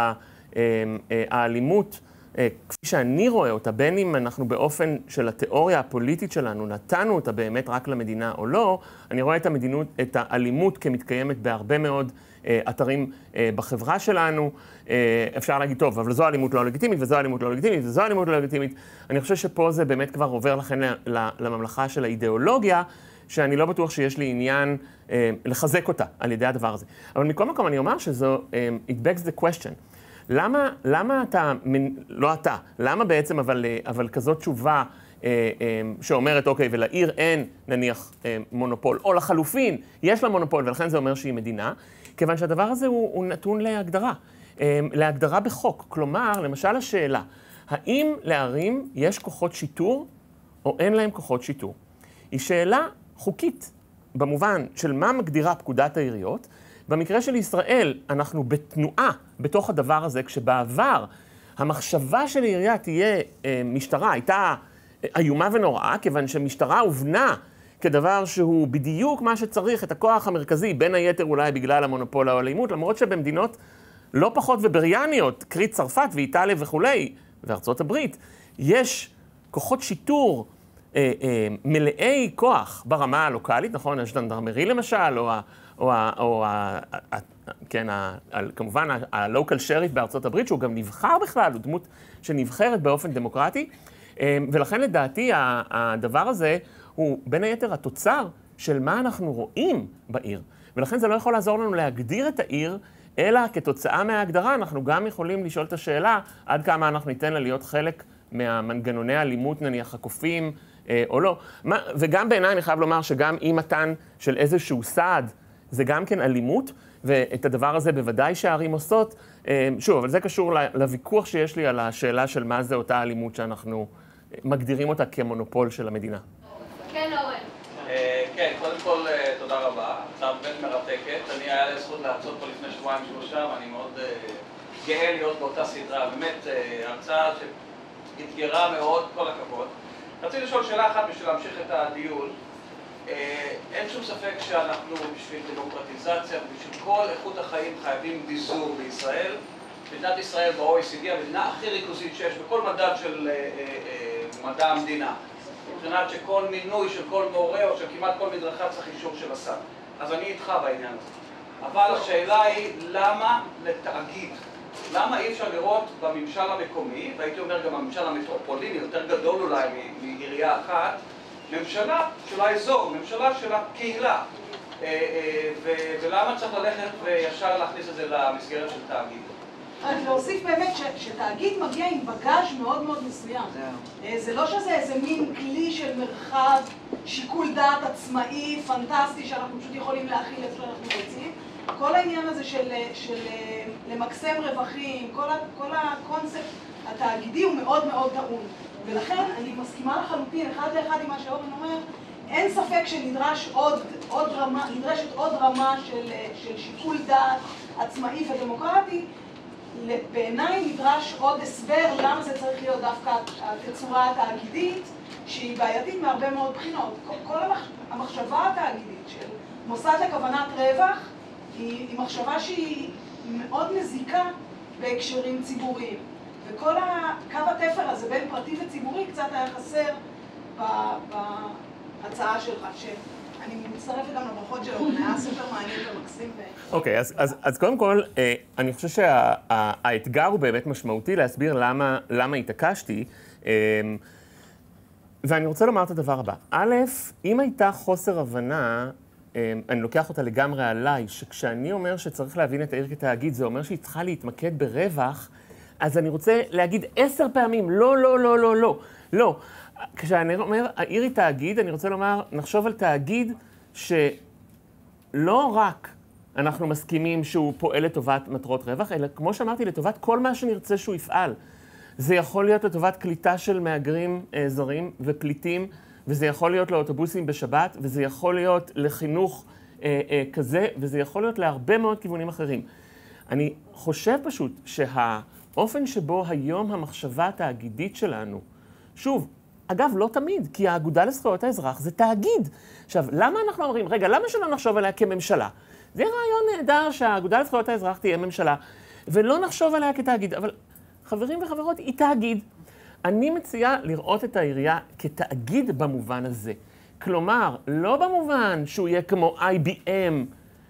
C: שהאלימות, כפי שאני רואה אותה, בין אם אנחנו באופן של התיאוריה הפוליטית שלנו, נתנו אותה באמת רק למדינה או לא, אני רואה את המדינות, את האלימות כמתקיימת בהרבה מאוד אה, אתרים אה, בחברה שלנו. אה, אפשר להגיד, טוב, אבל זו אלימות לא לגיטימית, וזו אלימות לא לגיטימית, וזו אלימות לא לגיטימית. אני חושב שפה זה באמת כבר עובר לכן לממלכה של האידיאולוגיה, שאני לא בטוח שיש לי עניין אה, לחזק אותה על ידי הדבר הזה. אבל מכל מקום אני אומר שזו, אה, it begs the question. למה, למה אתה, לא אתה, למה בעצם אבל, אבל כזאת תשובה אה, אה, שאומרת, אוקיי, ולעיר אין נניח אה, מונופול, או לחלופין, יש לה מונופול, ולכן זה אומר שהיא מדינה, כיוון שהדבר הזה הוא, הוא נתון להגדרה, אה, להגדרה בחוק. כלומר, למשל השאלה, האם לערים יש כוחות שיטור, או אין להם כוחות שיטור? היא שאלה חוקית, במובן של מה מגדירה פקודת העיריות. במקרה של ישראל, אנחנו בתנועה בתוך הדבר הזה, כשבעבר המחשבה של העירייה תהיה אה, משטרה, הייתה איומה ונוראה, כיוון שמשטרה הובנה כדבר שהוא בדיוק מה שצריך, את הכוח המרכזי, בין היתר אולי בגלל המונופול או האלימות, למרות שבמדינות לא פחות ובריאניות, קרי צרפת ואיטליה וכולי, וארצות הברית, יש כוחות שיטור אה, אה, מלאי כוח ברמה הלוקלית, נכון? הז'נדרמרי למשל, או ה... או, או ה, ה, כן, ה, כמובן, ה-local sheriff בארצות הברית, שהוא גם נבחר בכלל, הוא דמות שנבחרת באופן דמוקרטי, ולכן לדעתי הדבר הזה הוא בין היתר התוצר של מה אנחנו רואים בעיר, ולכן זה לא יכול לעזור לנו להגדיר את העיר, אלא כתוצאה מההגדרה אנחנו גם יכולים לשאול את השאלה עד כמה אנחנו ניתן לה להיות חלק מהמנגנוני האלימות נניח הקופים או לא. וגם בעיניי אני חייב לומר שגם אי מתן של איזשהו סעד, זה גם כן אלימות, ואת הדבר הזה בוודאי שהערים עושות. שוב, אבל זה קשור לוויכוח שיש לי על השאלה של מה זה אותה אלימות שאנחנו מגדירים אותה כמונופול של המדינה.
B: כן, אורן.
E: כן, קודם כל תודה רבה. הרצאה באמת מרתקת. אני היה לי זכות להרצות פה לפני שבועיים שלושה, ואני מאוד גאה להיות באותה סדרה. באמת, הרצאה אתגרה מאוד, כל הכבוד. רציתי לשאול שאלה אחת בשביל להמשיך את הדיון. אין שום ספק שאנחנו בשביל דמוקרטיזציה ובשביל כל איכות החיים חייבים ביזור בישראל. מדינת ישראל ב-או אי סי די, המדינה הכי ריכוזית שיש בכל מדד של מדע המדינה. מבחינת שכל מינוי של כל מורה או של כמעט כל מדרכה צריך אישור של השר. אז אני איתך בעניין הזה. אבל השאלה היא למה לתאגיד? למה אי אפשר לראות בממשל המקומי, והייתי אומר גם בממשל המטרופוליני, יותר גדול אולי מעירייה אחת, ממשלה של האזור, ממשלה של הקהילה. ולמה צריך ללכת וישר להכניס את זה למסגרת של תאגיד?
F: רק להוסיף באמת שתאגיד מגיע עם בגאז' מאוד מאוד מסוים. זה לא שזה איזה מין כלי של מרחב, שיקול דעת עצמאי, פנטסטי, שאנחנו פשוט יכולים להכיל איפה שאנחנו רוצים. כל העניין הזה של, של למקסם רווחים, כל, כל הקונספט התאגידי הוא מאוד מאוד טעון. ולכן אני מסכימה לחלוטין, אחד לאחד עם מה שאורן אומר, אין ספק שנדרש עוד, עוד רמה, נדרשת עוד רמה של, של שיקול דעת עצמאי ודמוקרטי. בעיניי נדרש עוד הסבר למה זה צריך להיות דווקא התצורה התאגידית, שהיא בעייתית מהרבה מאוד בחינות. כל המחשבה התאגידית של מוסד לכוונת רווח היא, היא מחשבה שהיא מאוד מזיקה בהקשרים ציבוריים. וכל הקו התפר הזה בין פרטי וציבורי קצת היה חסר בהצעה שלך, שאני מצטרפת גם לברכות שלו, היה סופר מעניין ומקסים.
C: אוקיי, אז, אז, אז קודם כל, אני חושב שהאתגר הוא באמת משמעותי להסביר למה, למה התעקשתי, ואני רוצה לומר את הדבר הבא. א', אם הייתה חוסר הבנה, אני לוקח אותה לגמרי עליי, שכשאני אומר שצריך להבין את העיר כתאגיד, זה אומר שהיא צריכה להתמקד ברווח, אז אני רוצה להגיד עשר פעמים, לא, לא, לא, לא, לא, לא. כשאני אומר, העיר היא תאגיד, אני רוצה לומר, נחשוב על תאגיד שלא רק אנחנו מסכימים שהוא פועל לטובת מטרות רווח, אלא כמו שאמרתי, לטובת כל מה שנרצה שהוא יפעל. זה יכול להיות לטובת קליטה של מהגרים אה, זרים ופליטים, וזה יכול להיות לאוטובוסים בשבת, וזה יכול להיות לחינוך אה, אה, כזה, וזה יכול להיות להרבה מאוד כיוונים אחרים. אני חושב פשוט שהאופן שבו היום המחשבה התאגידית שלנו, שוב, אגב, לא תמיד, כי האגודה לזכויות האזרח זה תאגיד. עכשיו, למה אנחנו אומרים, רגע, למה שלא נחשוב עליה כממשלה? זה רעיון נהדר שהאגודה לזכויות האזרח תהיה ממשלה, ולא נחשוב עליה כתאגיד, אבל חברים וחברות, היא תאגיד. אני מציעה לראות את העירייה כתאגיד במובן הזה. כלומר, לא במובן שהוא יהיה כמו איי בי אם,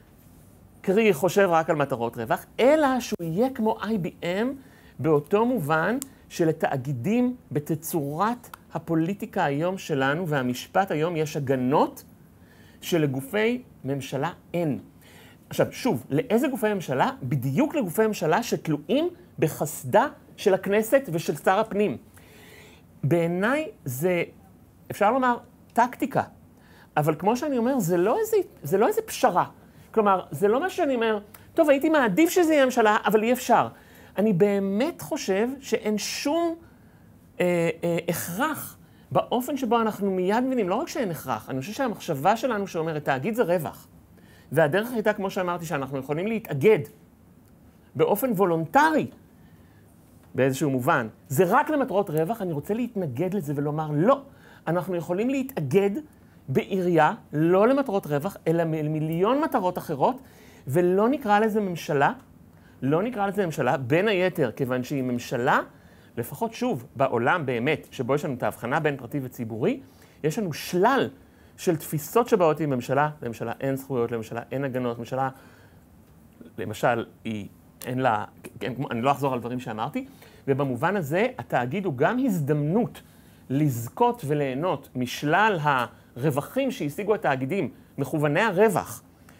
C: קרי חושב רק על מטרות רווח, אלא שהוא יהיה כמו איי בי אם באותו מובן שלתאגידים בתצורת הפוליטיקה היום שלנו והמשפט היום יש הגנות שלגופי ממשלה אין. עכשיו, שוב, לאיזה גופי ממשלה? בדיוק לגופי ממשלה שתלויים בחסדה של הכנסת ושל שר הפנים. בעיניי זה, אפשר לומר, טקטיקה. אבל כמו שאני אומר, זה לא איזה, זה לא איזה פשרה. כלומר, זה לא מה שאני אומר, טוב, הייתי מעדיף שזה יהיה ממשלה, אבל אי אפשר. אני באמת חושב שאין שום אה, אה, הכרח באופן שבו אנחנו מיד מבינים, לא רק שאין הכרח, אני חושב שהמחשבה שלנו שאומרת, תאגיד זה רווח. והדרך הייתה, כמו שאמרתי, שאנחנו יכולים להתאגד באופן וולונטרי, באיזשהו מובן. זה רק למטרות רווח, אני רוצה להתנגד לזה ולומר, לא, אנחנו יכולים להתאגד בעירייה, לא למטרות רווח, אלא מיליון מטרות אחרות, ולא נקרא לזה ממשלה, לא נקרא לזה ממשלה, בין היתר, כיוון שהיא ממשלה, לפחות שוב, בעולם באמת, שבו יש לנו את ההבחנה בין פרטי וציבורי, יש לנו שלל של תפיסות שבאות עם ממשלה, לממשלה אין זכויות, לממשלה אין הגנות, ממשלה, למשל, היא, אין לה, אני לא אחזור על דברים שאמרתי, ובמובן הזה, התאגיד הוא גם הזדמנות לזכות וליהנות משלל הרווחים שהשיגו התאגידים, מכווני הרווח,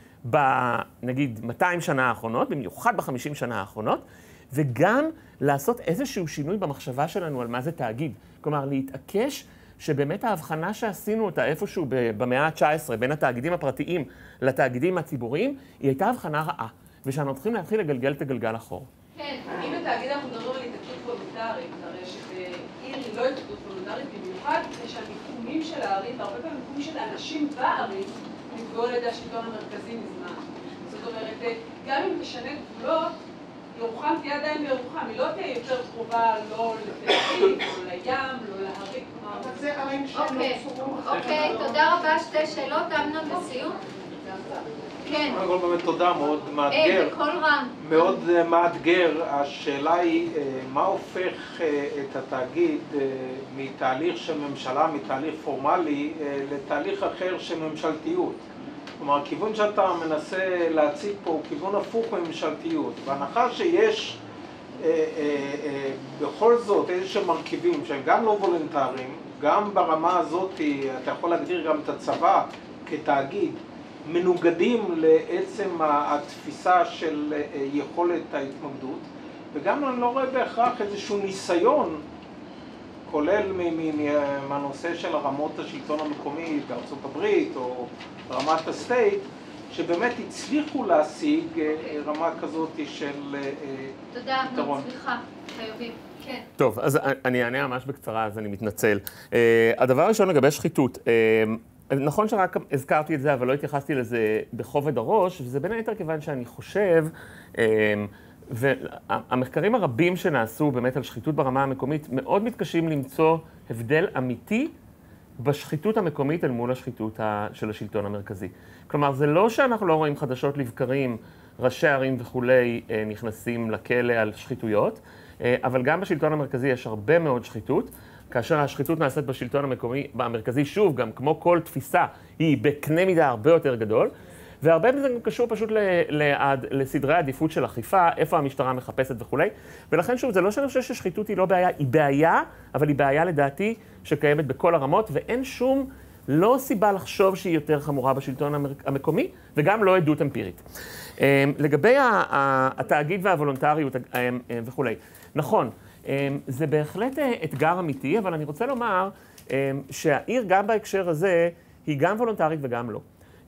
C: בנגיד מאתיים שנה האחרונות, במיוחד ב-חמישים שנה האחרונות, וגם לעשות איזשהו שינוי במחשבה שלנו על מה זה תאגיד. כלומר, להתעקש שבאמת ההבחנה שעשינו אותה איפשהו במאה ה-תשע עשרה, בין התאגידים הפרטיים לתאגידים הציבוריים, היא הייתה הבחנה רעה, ושאנחנו צריכים להתחיל לגלגל את הגלגל אחור.
G: כן, אם בתאגיד אנחנו מדברים על התאגדות וולונטרית, הרי שבעיר היא לא התאגדות וולונטרית, במיוחד שהמיקומים של הערים, והרבה פעמים מיקומים של אנשים בערים, נקבעו על ידי השלטון המרכזי מזמן. זאת אומרת, גם אם תשנה גבולות, ירוחם ירוחם תהיה עדיין בירוחם, היא לא תהיה יותר קרובה לא לתל אביב, לא לים, לא להרים, כלומר...
F: אבל זה ערים שלא קשורות.
B: אוקיי, תודה רבה. שתי שאלות, אמנון בסיום. כן.
H: קודם כל באמת תודה, מאוד
B: אה,
H: מאתגר.
B: בקול רם.
H: מאוד מאתגר. השאלה היא, מה הופך את התאגיד מתהליך של ממשלה, מתהליך פורמלי, לתהליך אחר של ממשלתיות? כלומר, הכיוון שאתה מנסה להציג פה הוא כיוון הפוך מממשלתיות. בהנחה שיש אה, אה, אה, בכל זאת איזשהם מרכיבים שהם גם לא וולונטריים, גם ברמה הזאת אתה יכול להגדיר גם את הצבא כתאגיד, מנוגדים לעצם התפיסה של יכולת ההתמקדות, וגם אני לא רואה בהכרח איזשהו ניסיון, כולל מהנושא של רמות השלטון המקומי בארצות הברית או רמת הסטייט, שבאמת הצליחו להשיג רמה כזאת של
B: תודה,
H: יתרון.
B: סליחה, חייבים. כן.
C: טוב, אז אני אענה ממש בקצרה, אז אני מתנצל. הדבר הראשון לגבי שחיתות, נכון שרק הזכרתי את זה, אבל לא התייחסתי לזה בכובד הראש, וזה בין היתר כיוון שאני חושב, והמחקרים הרבים שנעשו באמת על שחיתות ברמה המקומית, מאוד מתקשים למצוא הבדל אמיתי בשחיתות המקומית אל מול השחיתות של השלטון המרכזי. כלומר, זה לא שאנחנו לא רואים חדשות לבקרים, ראשי ערים וכולי נכנסים לכלא על שחיתויות, אבל גם בשלטון המרכזי יש הרבה מאוד שחיתות, כאשר השחיתות נעשית בשלטון המקומי, במרכזי, שוב, גם כמו כל תפיסה, היא בקנה מידה הרבה יותר גדול, והרבה מזה גם קשור פשוט ל- ל- לסדרי עדיפות של אכיפה, איפה המשטרה מחפשת וכולי, ולכן שוב, זה לא שאני חושב ששחיתות היא לא בעיה, היא בעיה, אבל היא בעיה לדעתי שקיימת בכל הרמות, ואין שום, לא סיבה לחשוב שהיא יותר חמורה בשלטון המקומי, וגם לא עדות אמפירית. לגבי התאגיד והוולונטריות וכולי, נכון, זה בהחלט אתגר אמיתי, אבל אני רוצה לומר שהעיר גם בהקשר הזה היא גם וולונטרית וגם לא.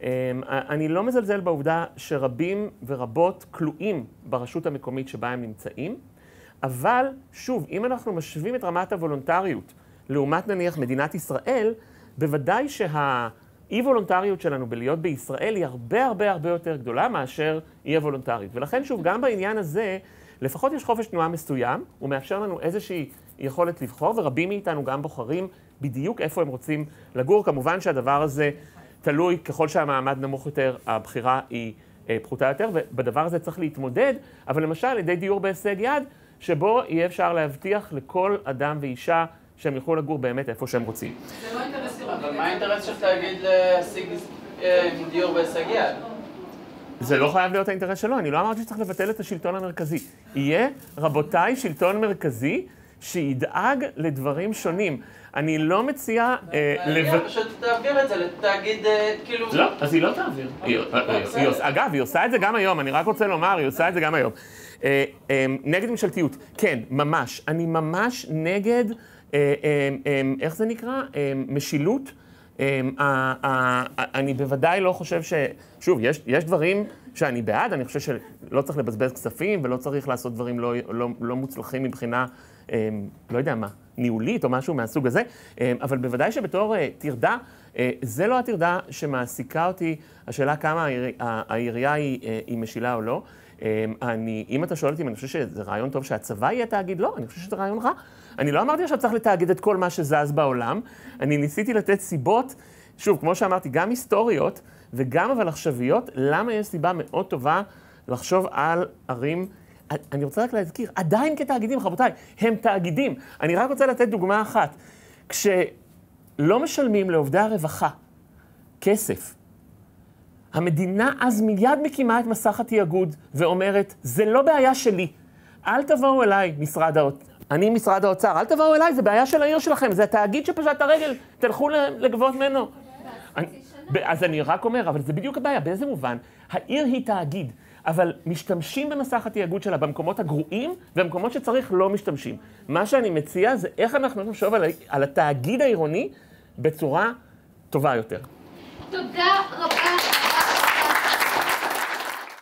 C: אני לא מזלזל בעובדה שרבים ורבות כלואים ברשות המקומית שבה הם נמצאים, אבל שוב, אם אנחנו משווים את רמת הוולונטריות לעומת נניח מדינת ישראל, בוודאי שהאי-וולונטריות שלנו בלהיות בישראל היא הרבה הרבה הרבה יותר גדולה מאשר אי-וולונטרית. ולכן שוב, גם בעניין הזה, לפחות יש חופש תנועה מסוים, הוא מאפשר לנו איזושהי יכולת לבחור, ורבים מאיתנו גם בוחרים בדיוק איפה הם רוצים לגור. כמובן שהדבר הזה תלוי, ככל שהמעמד נמוך יותר, הבחירה היא אה, פחותה יותר, ובדבר הזה צריך להתמודד, אבל למשל על ידי דיור בהישג יד, שבו יהיה אפשר להבטיח לכל אדם ואישה שהם יוכלו לגור באמת איפה שהם רוצים.
G: זה לא אינטרס של
I: אבל מה האינטרס של תאגיד להשיג דיור בהישג יד?
C: זה לא חייב להיות האינטרס שלו, אני לא אמרתי שצריך לבטל את השלטון המרכזי. יהיה, רבותיי, שלטון מרכזי שידאג לדברים שונים. אני לא מציע לבטל...
I: פשוט תעביר את זה לתאגיד כאילו...
C: לא, אז היא לא תעביר. אגב, היא עושה את זה גם היום, אני רק רוצה לומר, היא עושה את זה גם היום. נגד ממשלתיות, כן, ממש. אני ממש נגד, איך זה נקרא? משילות. אני בוודאי לא חושב ש... שוב, יש, יש דברים שאני בעד, אני חושב שלא צריך לבזבז כספים ולא צריך לעשות דברים לא, לא, לא מוצלחים מבחינה, לא יודע מה, ניהולית או משהו מהסוג הזה, אבל בוודאי שבתור תרדה, זה לא התרדה שמעסיקה אותי, השאלה כמה העירייה היא, היא משילה או לא. אני, אם אתה שואל אותי אם אני חושב שזה רעיון טוב שהצבא יהיה תאגיד, לא, אני חושב שזה רעיון רע. אני לא אמרתי עכשיו צריך לתאגיד את כל מה שזז בעולם, אני ניסיתי לתת סיבות, שוב, כמו שאמרתי, גם היסטוריות וגם אבל עכשוויות, למה יש סיבה מאוד טובה לחשוב על ערים, אני רוצה רק להזכיר, עדיין כתאגידים, רבותיי, הם תאגידים. אני רק רוצה לתת דוגמה אחת. כשלא משלמים לעובדי הרווחה כסף, המדינה אז מיד מקימה את מסך התיאגוד ואומרת, זה לא בעיה שלי, אל תבואו אליי, משרד האוצר. אני משרד האוצר, אל תבואו אליי, זה בעיה של העיר שלכם, זה התאגיד שפשט הרגל, תלכו לגבות ממנו. אז אני רק אומר, אבל זה בדיוק הבעיה, באיזה מובן? העיר היא תאגיד, אבל משתמשים במסך התיאגוד שלה במקומות הגרועים, ובמקומות שצריך לא משתמשים. מה שאני מציע זה איך אנחנו נחשוב על, על התאגיד העירוני בצורה טובה יותר.
B: תודה רבה.